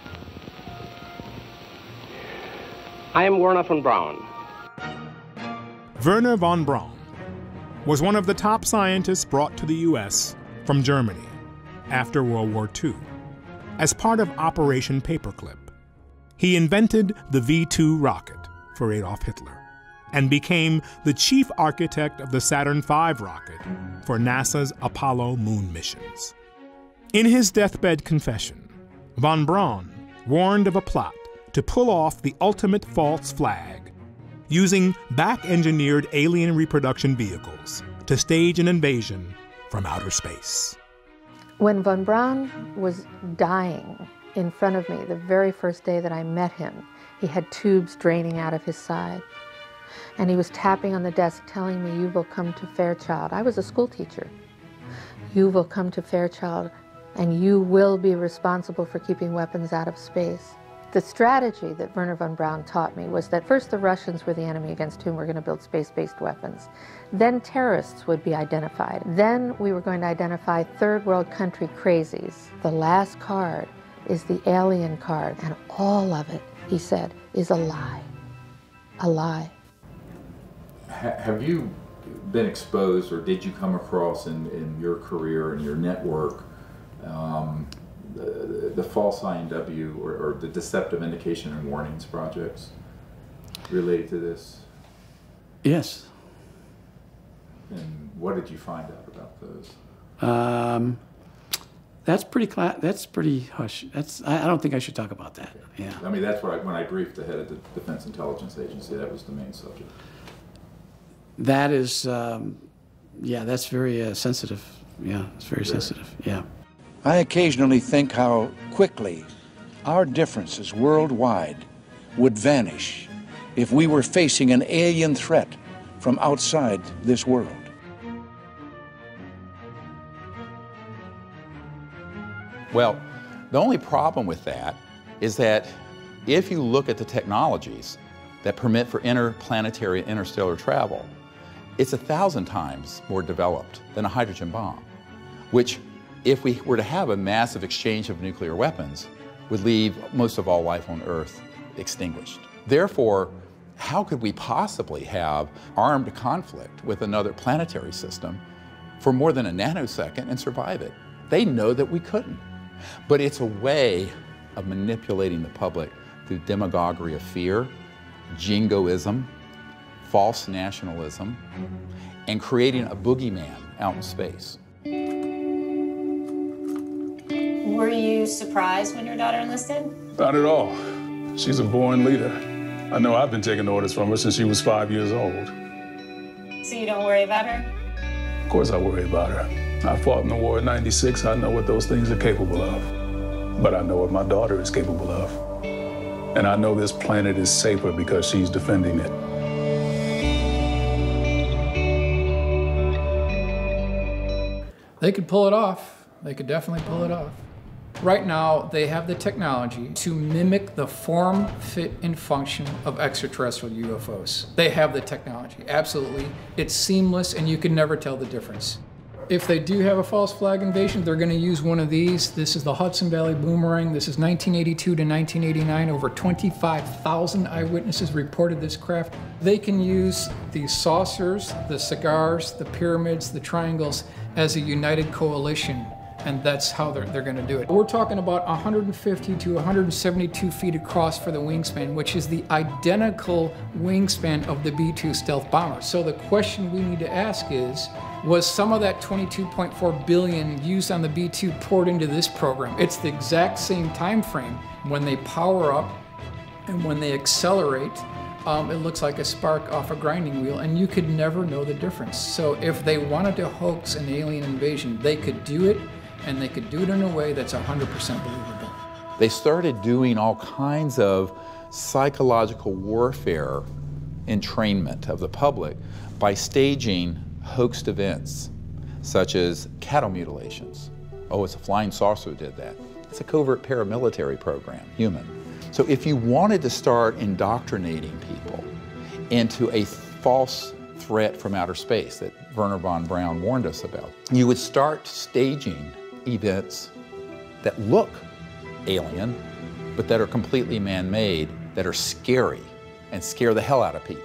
I am Wernher von Braun. Wernher von Braun was one of the top scientists brought to the U S from Germany after World War Two as part of Operation Paperclip. He invented the V two rocket for Adolf Hitler and became the chief architect of the Saturn five rocket for NASA's Apollo moon missions. In his deathbed confession, von Braun warned of a plot to pull off the ultimate false flag, using back-engineered alien reproduction vehicles to stage an invasion from outer space. When von Braun was dying in front of me, the very first day that I met him, he had tubes draining out of his side. And he was tapping on the desk telling me, you will come to Fairchild. I was a school teacher. You will come to Fairchild and you will be responsible for keeping weapons out of space. The strategy that Wernher von Braun taught me was that first the Russians were the enemy against whom we're going to build space-based weapons. Then terrorists would be identified. Then we were going to identify third world country crazies. The last card is the alien card, and all of it, he said, is a lie. A lie. Have you been exposed, or did you come across in, in your career and your network um, the, the false I N W or, or the deceptive indication and warnings projects related to this? Yes. And what did you find out about those? Um, that's pretty cla that's pretty hush. That's I, I don't think I should talk about that. Yeah. I mean, that's what I, when I briefed the head of the Defense Intelligence Agency, that was the main subject. That is um, yeah, that's very uh, sensitive. Yeah, it's very sensitive. Yeah. I occasionally think how quickly our differences worldwide would vanish if we were facing an alien threat from outside this world. Well, the only problem with that is that if you look at the technologies that permit for interplanetary and interstellar travel, it's a thousand times more developed than a hydrogen bomb, which, if we were to have a massive exchange of nuclear weapons, would leave most of all life on Earth extinguished. Therefore, how could we possibly have armed conflict with another planetary system for more than a nanosecond and survive it? They know that we couldn't. But it's a way of manipulating the public through demagoguery of fear, jingoism, false nationalism, and creating a boogeyman out in space. Were you surprised when your daughter enlisted? Not at all. She's a born leader. I know I've been taking orders from her since she was five years old. So you don't worry about her? Of course I worry about her. I fought in the war in ninety-six. I know what those things are capable of. But I know what my daughter is capable of. And I know this planet is safer because she's defending it. They could pull it off. They could definitely pull it off. Right now, they have the technology to mimic the form, fit, and function of extraterrestrial U F Os. They have the technology, absolutely. It's seamless, and you can never tell the difference. If they do have a false flag invasion, they're going to use one of these. This is the Hudson Valley Boomerang. This is nineteen eighty-two to nineteen eighty-nine. Over twenty-five thousand eyewitnesses reported this craft. They can use the saucers, the cigars, the pyramids, the triangles as a united coalition. And that's how they're, they're going to do it. We're talking about one hundred fifty to one hundred seventy-two feet across for the wingspan, which is the identical wingspan of the B two stealth bomber. So the question we need to ask is, was some of that twenty-two point four billion dollars used on the B two poured into this program? It's the exact same time frame. When they power up and when they accelerate, um, it looks like a spark off a grinding wheel, and you could never know the difference. So if they wanted to hoax an alien invasion, they could do it, and they could do it in a way that's one hundred percent believable. They started doing all kinds of psychological warfare entrainment of the public by staging hoaxed events, such as cattle mutilations. Oh, it's a flying saucer who did that. It's a covert paramilitary program, human. So if you wanted to start indoctrinating people into a false threat from outer space that Wernher von Braun warned us about, you would start staging events that look alien, but that are completely man-made, that are scary and scare the hell out of people.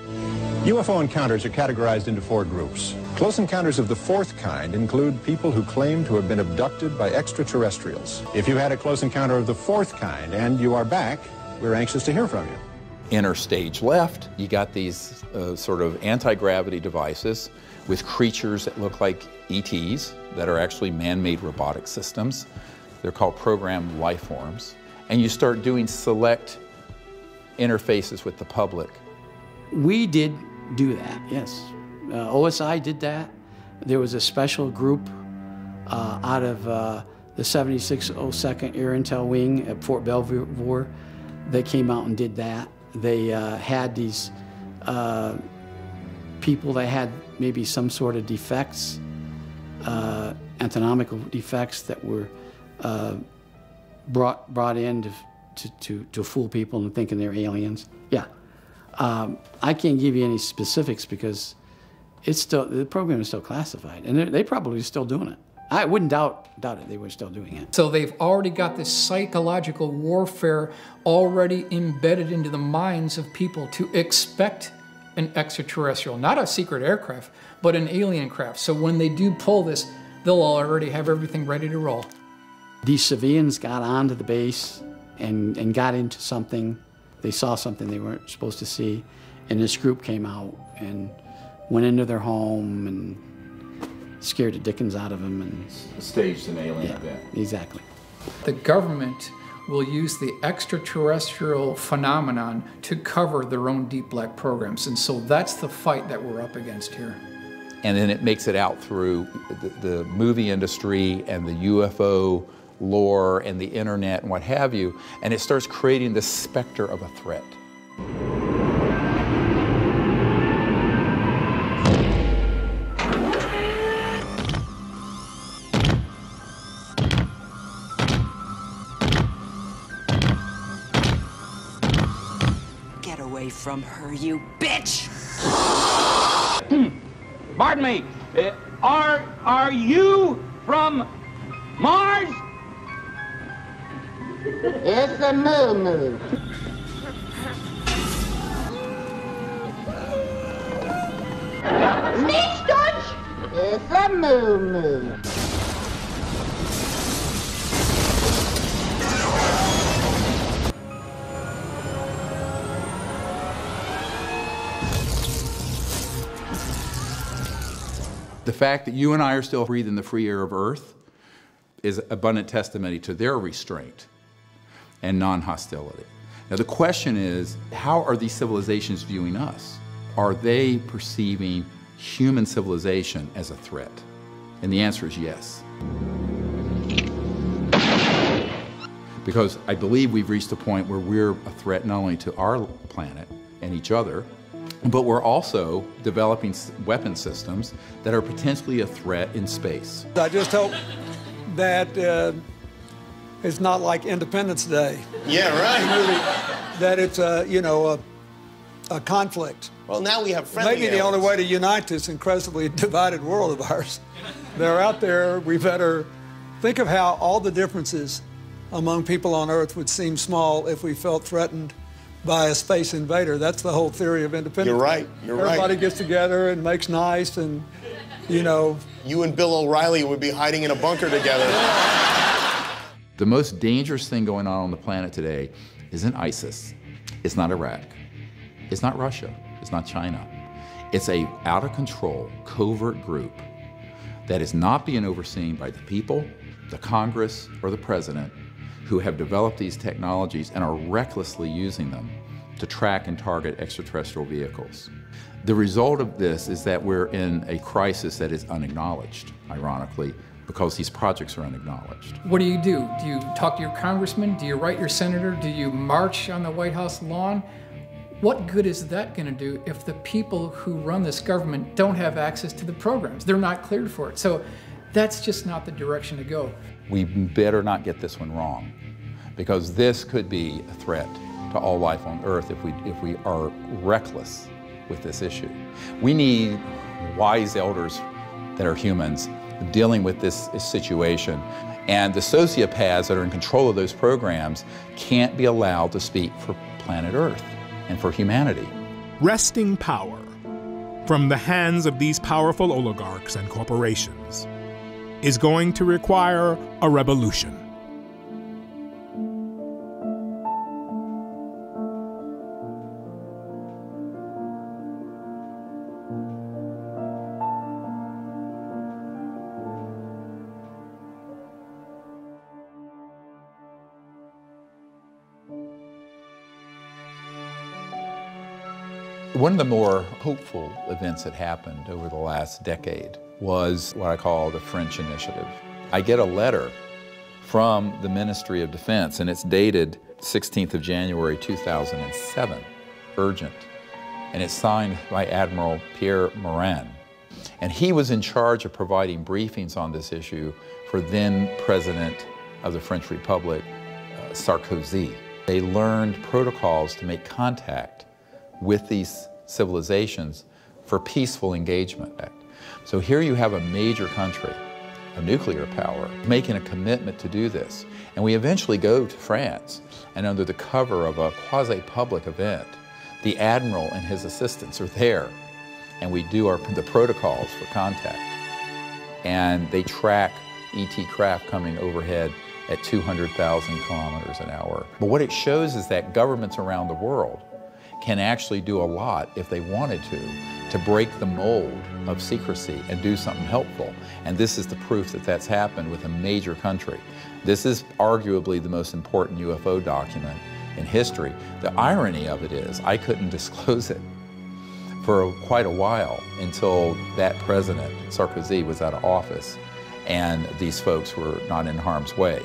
U F O encounters are categorized into four groups. Close encounters of the fourth kind include people who claim to have been abducted by extraterrestrials. If you had a close encounter of the fourth kind and you are back, we're anxious to hear from you. Inner stage left, you got these uh, sort of anti-gravity devices with creatures that look like E Ts that are actually man-made robotic systems. They're called programmed life forms. And you start doing select interfaces with the public. We did do that, yes. Uh, O S I did that. There was a special group uh, out of uh, the seventy-six oh second Air Intel Wing at Fort Belvoir that came out and did that. They uh, had these uh, people that had maybe some sort of defects, uh, anatomical defects that were uh, brought brought in to, to, to, to fool people into thinking they're aliens. Yeah. Um, I can't give you any specifics because it's still, the program is still classified, and they're, they probably still doing it. I wouldn't doubt, doubt it, they were still doing it. So they've already got this psychological warfare already embedded into the minds of people to expect an extraterrestrial, not a secret aircraft, but an alien craft. So when they do pull this, they'll already have everything ready to roll. These civilians got onto the base and, and got into something. They saw something they weren't supposed to see, and this group came out and went into their home and scared the dickens out of them. And staged an alien yeah, event. Exactly. The government will use the extraterrestrial phenomenon to cover their own deep black programs, and so that's the fight that we're up against here. And then it makes it out through the, the movie industry and the U F O lore and the internet and what have you, and it starts creating this specter of a threat. Get away from her, you bitch! Pardon me, uh, are, are you from Mars? It's a moo-moo. Nicht Deutsch! It's a moo-moo. The fact that you and I are still breathing the free air of Earth is abundant testimony to their restraint and non-hostility. Now the question is, how are these civilizations viewing us? Are they perceiving human civilization as a threat? And the answer is yes. Because I believe we've reached a point where we're a threat not only to our planet and each other, but we're also developing weapon systems that are potentially a threat in space. I just hope that uh, it's not like Independence Day. Yeah, right. Really, that it's a, you know, a, a conflict. Well, now we have friendly Maybe the aliens. only way to unite this incredibly divided world of ours. They're out there. We better think of how all the differences among people on Earth would seem small if we felt threatened by a space invader. That's the whole theory of independence. You're right, you're right. Everybody gets together and makes nice and, you know. You and Bill O'Reilly would be hiding in a bunker together. The most dangerous thing going on on the planet today isn't ISIS. It's not Iraq. It's not Russia. It's not China. It's a out-of-control, covert group that is not being overseen by the people, the Congress, or the president, who have developed these technologies and are recklessly using them to track and target extraterrestrial vehicles. The result of this is that we're in a crisis that is unacknowledged, ironically, because these projects are unacknowledged. What do you do? Do you talk to your congressman? Do you write your senator? Do you march on the White House lawn? What good is that going to do if the people who run this government don't have access to the programs? They're not cleared for it. So that's just not the direction to go. We better not get this one wrong, because this could be a threat to all life on Earth if we, if we are reckless with this issue. We need wise elders that are humans dealing with this situation, and the sociopaths that are in control of those programs can't be allowed to speak for planet Earth and for humanity. Wresting power from the hands of these powerful oligarchs and corporations is going to require a revolution. One of the more hopeful events that happened over the last decade was what I call the French Initiative. I get a letter from the Ministry of Defense, and it's dated sixteenth of January two thousand seven, urgent, and it's signed by Admiral Pierre Morin. And he was in charge of providing briefings on this issue for then President of the French Republic, uh, Sarkozy. They learned protocols to make contact with these civilizations for peaceful engagement. So here you have a major country, a nuclear power, making a commitment to do this. And we eventually go to France, and under the cover of a quasi-public event, the Admiral and his assistants are there, and we do our, the protocols for contact. And they track E T craft coming overhead at two hundred thousand kilometers an hour. But what it shows is that governments around the world can actually do a lot, if they wanted to, to break the mold of secrecy and do something helpful. And this is the proof that that's happened with a major country. This is arguably the most important U F O document in history. The irony of it is, I couldn't disclose it, for quite a while until that president, Sarkozy, was out of office and these folks were not in harm's way.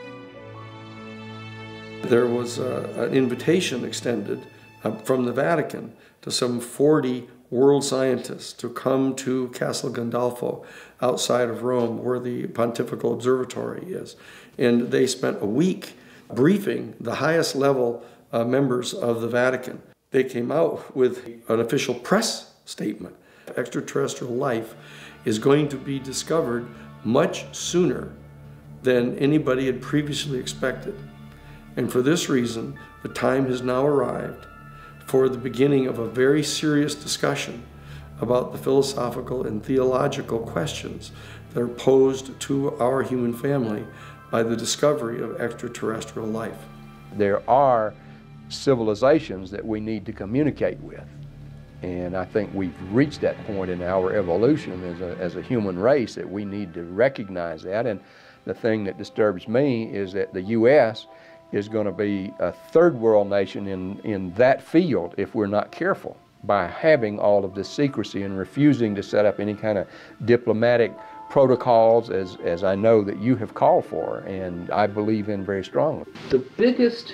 There was uh, an invitation extended uh, from the Vatican to some forty world scientists to come to Castel Gandolfo outside of Rome, where the Pontifical Observatory is. And they spent a week briefing the highest level uh, members of the Vatican. They came out with an official press statement. Extraterrestrial life is going to be discovered much sooner than anybody had previously expected. And for this reason, the time has now arrived for the beginning of a very serious discussion about the philosophical and theological questions that are posed to our human family by the discovery of extraterrestrial life. There are civilizations that we need to communicate with. And I think we've reached that point in our evolution as a, as a human race that we need to recognize that. And the thing that disturbs me is that the U S is going to be a third world nation in, in that field if we're not careful, by having all of this secrecy and refusing to set up any kind of diplomatic protocols as, as I know that you have called for and I believe in very strongly. The biggest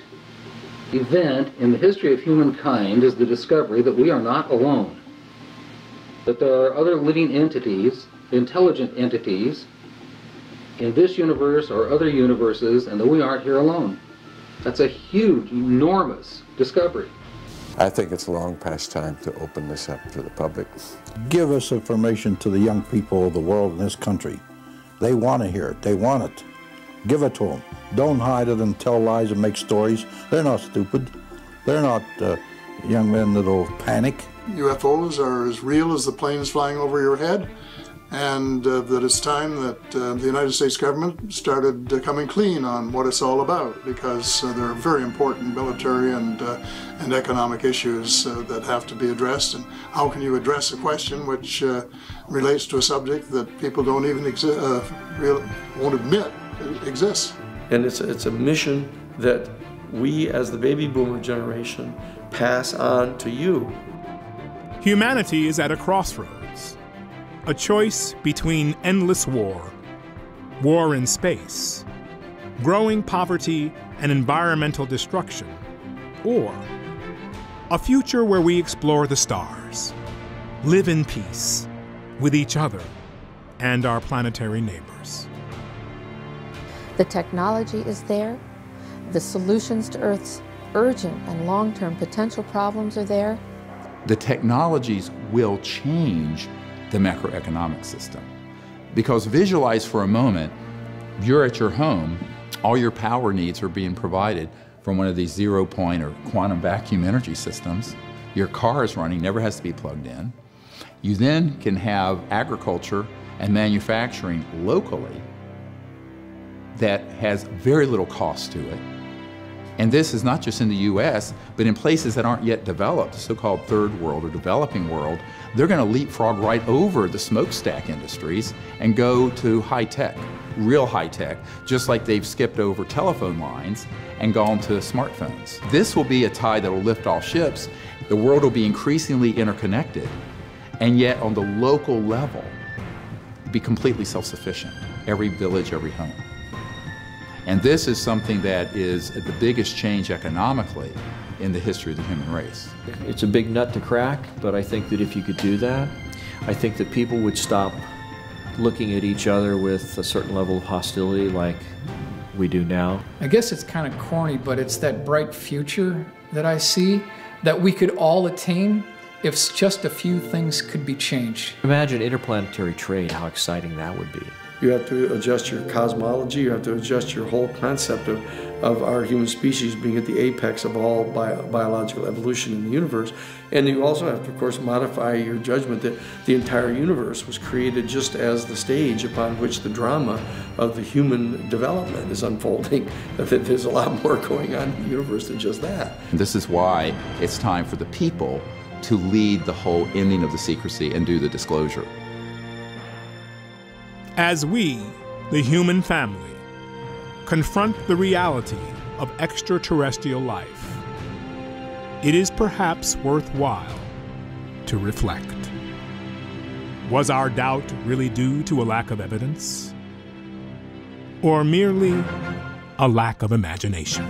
event in the history of humankind is the discovery that we are not alone, that there are other living entities, intelligent entities, in this universe or other universes, and that we aren't here alone. That's a huge, enormous discovery. I think it's long past time to open this up to the public. Give us information to the young people of the world in this country. They want to hear it. They want it. Give it to them. Don't hide it and tell lies and make stories. They're not stupid. They're not uh, young men that'll panic. U F Os are as real as the planes flying over your head, and uh, that it's time that uh, the United States government started uh, coming clean on what it's all about, because uh, there are very important military and, uh, and economic issues uh, that have to be addressed. And how can you address a question which uh, relates to a subject that people don't even exi uh, real, won't admit exists? And it's, it's a mission that we as the baby boomer generation pass on to you. Humanity is at a crossroads, a choice between endless war, war in space, growing poverty and environmental destruction, or a future where we explore the stars, live in peace with each other and our planetary neighbors. The technology is there. The solutions to Earth's urgent and long-term potential problems are there. The technologies will change the macroeconomic system. Because visualize for a moment, you're at your home, all your power needs are being provided from one of these zero point or quantum vacuum energy systems. Your car is running, never has to be plugged in. You then can have agriculture and manufacturing locally that has very little cost to it. And this is not just in the U S, but in places that aren't yet developed, so-called third world or developing world. They're going to leapfrog right over the smokestack industries and go to high-tech, real high-tech, just like they've skipped over telephone lines and gone to smartphones. This will be a tide that will lift all ships. The world will be increasingly interconnected, and yet on the local level, be completely self-sufficient, every village, every home. And this is something that is the biggest change economically in the history of the human race. It's a big nut to crack, but I think that if you could do that, I think that people would stop looking at each other with a certain level of hostility like we do now. I guess it's kind of corny, but it's that bright future that I see that we could all attain if just a few things could be changed. Imagine interplanetary trade, how exciting that would be. You have to adjust your cosmology, you have to adjust your whole concept of, of our human species being at the apex of all bio, biological evolution in the universe. And you also have to, of course, modify your judgment that the entire universe was created just as the stage upon which the drama of the human development is unfolding. That there's a lot more going on in the universe than just that. And this is why it's time for the people to lead the whole ending of the secrecy and do the disclosure. As we, the human family, confront the reality of extraterrestrial life, it is perhaps worthwhile to reflect. Was our doubt really due to a lack of evidence? Or merely a lack of imagination?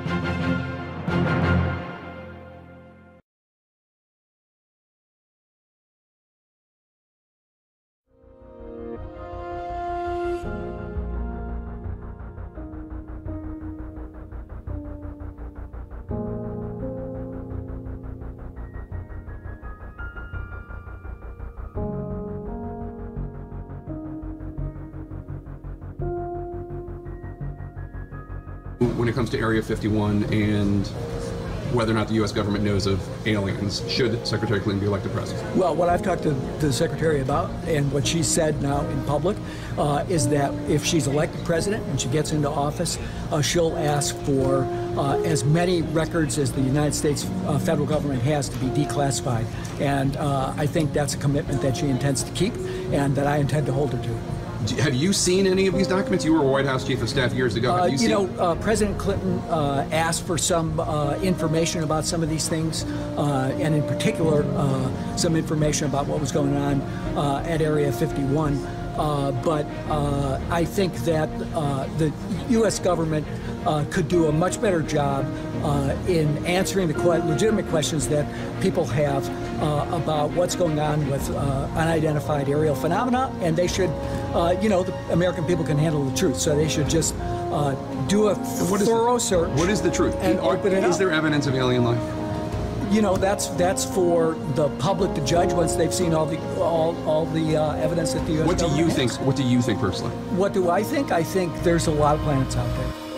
When it comes to Area fifty-one and whether or not the U S government knows of aliens, should Secretary Clinton be elected president? Well, what I've talked to the Secretary about and what she said now in public uh, is that if she's elected president and she gets into office, uh, she'll ask for uh, as many records as the United States uh, federal government has to be declassified. And uh, I think that's a commitment that she intends to keep and that I intend to hold her to. Have you seen any of these documents? You were White House Chief of Staff years ago. Have Uh, you you seen know, uh, President Clinton uh, asked for some uh, information about some of these things, uh, and in particular, uh, some information about what was going on uh, at Area fifty-one. Uh, but uh, I think that uh, the U S government uh, could do a much better job uh, in answering the que- legitimate questions that people have uh, about what's going on with uh, unidentified aerial phenomena, and they should, uh, you know, the American people can handle the truth, so they should just uh, do a what is thorough the, search. What is the truth? And Are, open it is up. there evidence of alien life? You know, that's that's for the public to judge once they've seen all the all all the uh, evidence that the U S What do you government think? has. What do you think personally? What do I think? I think there's a lot of planets out there.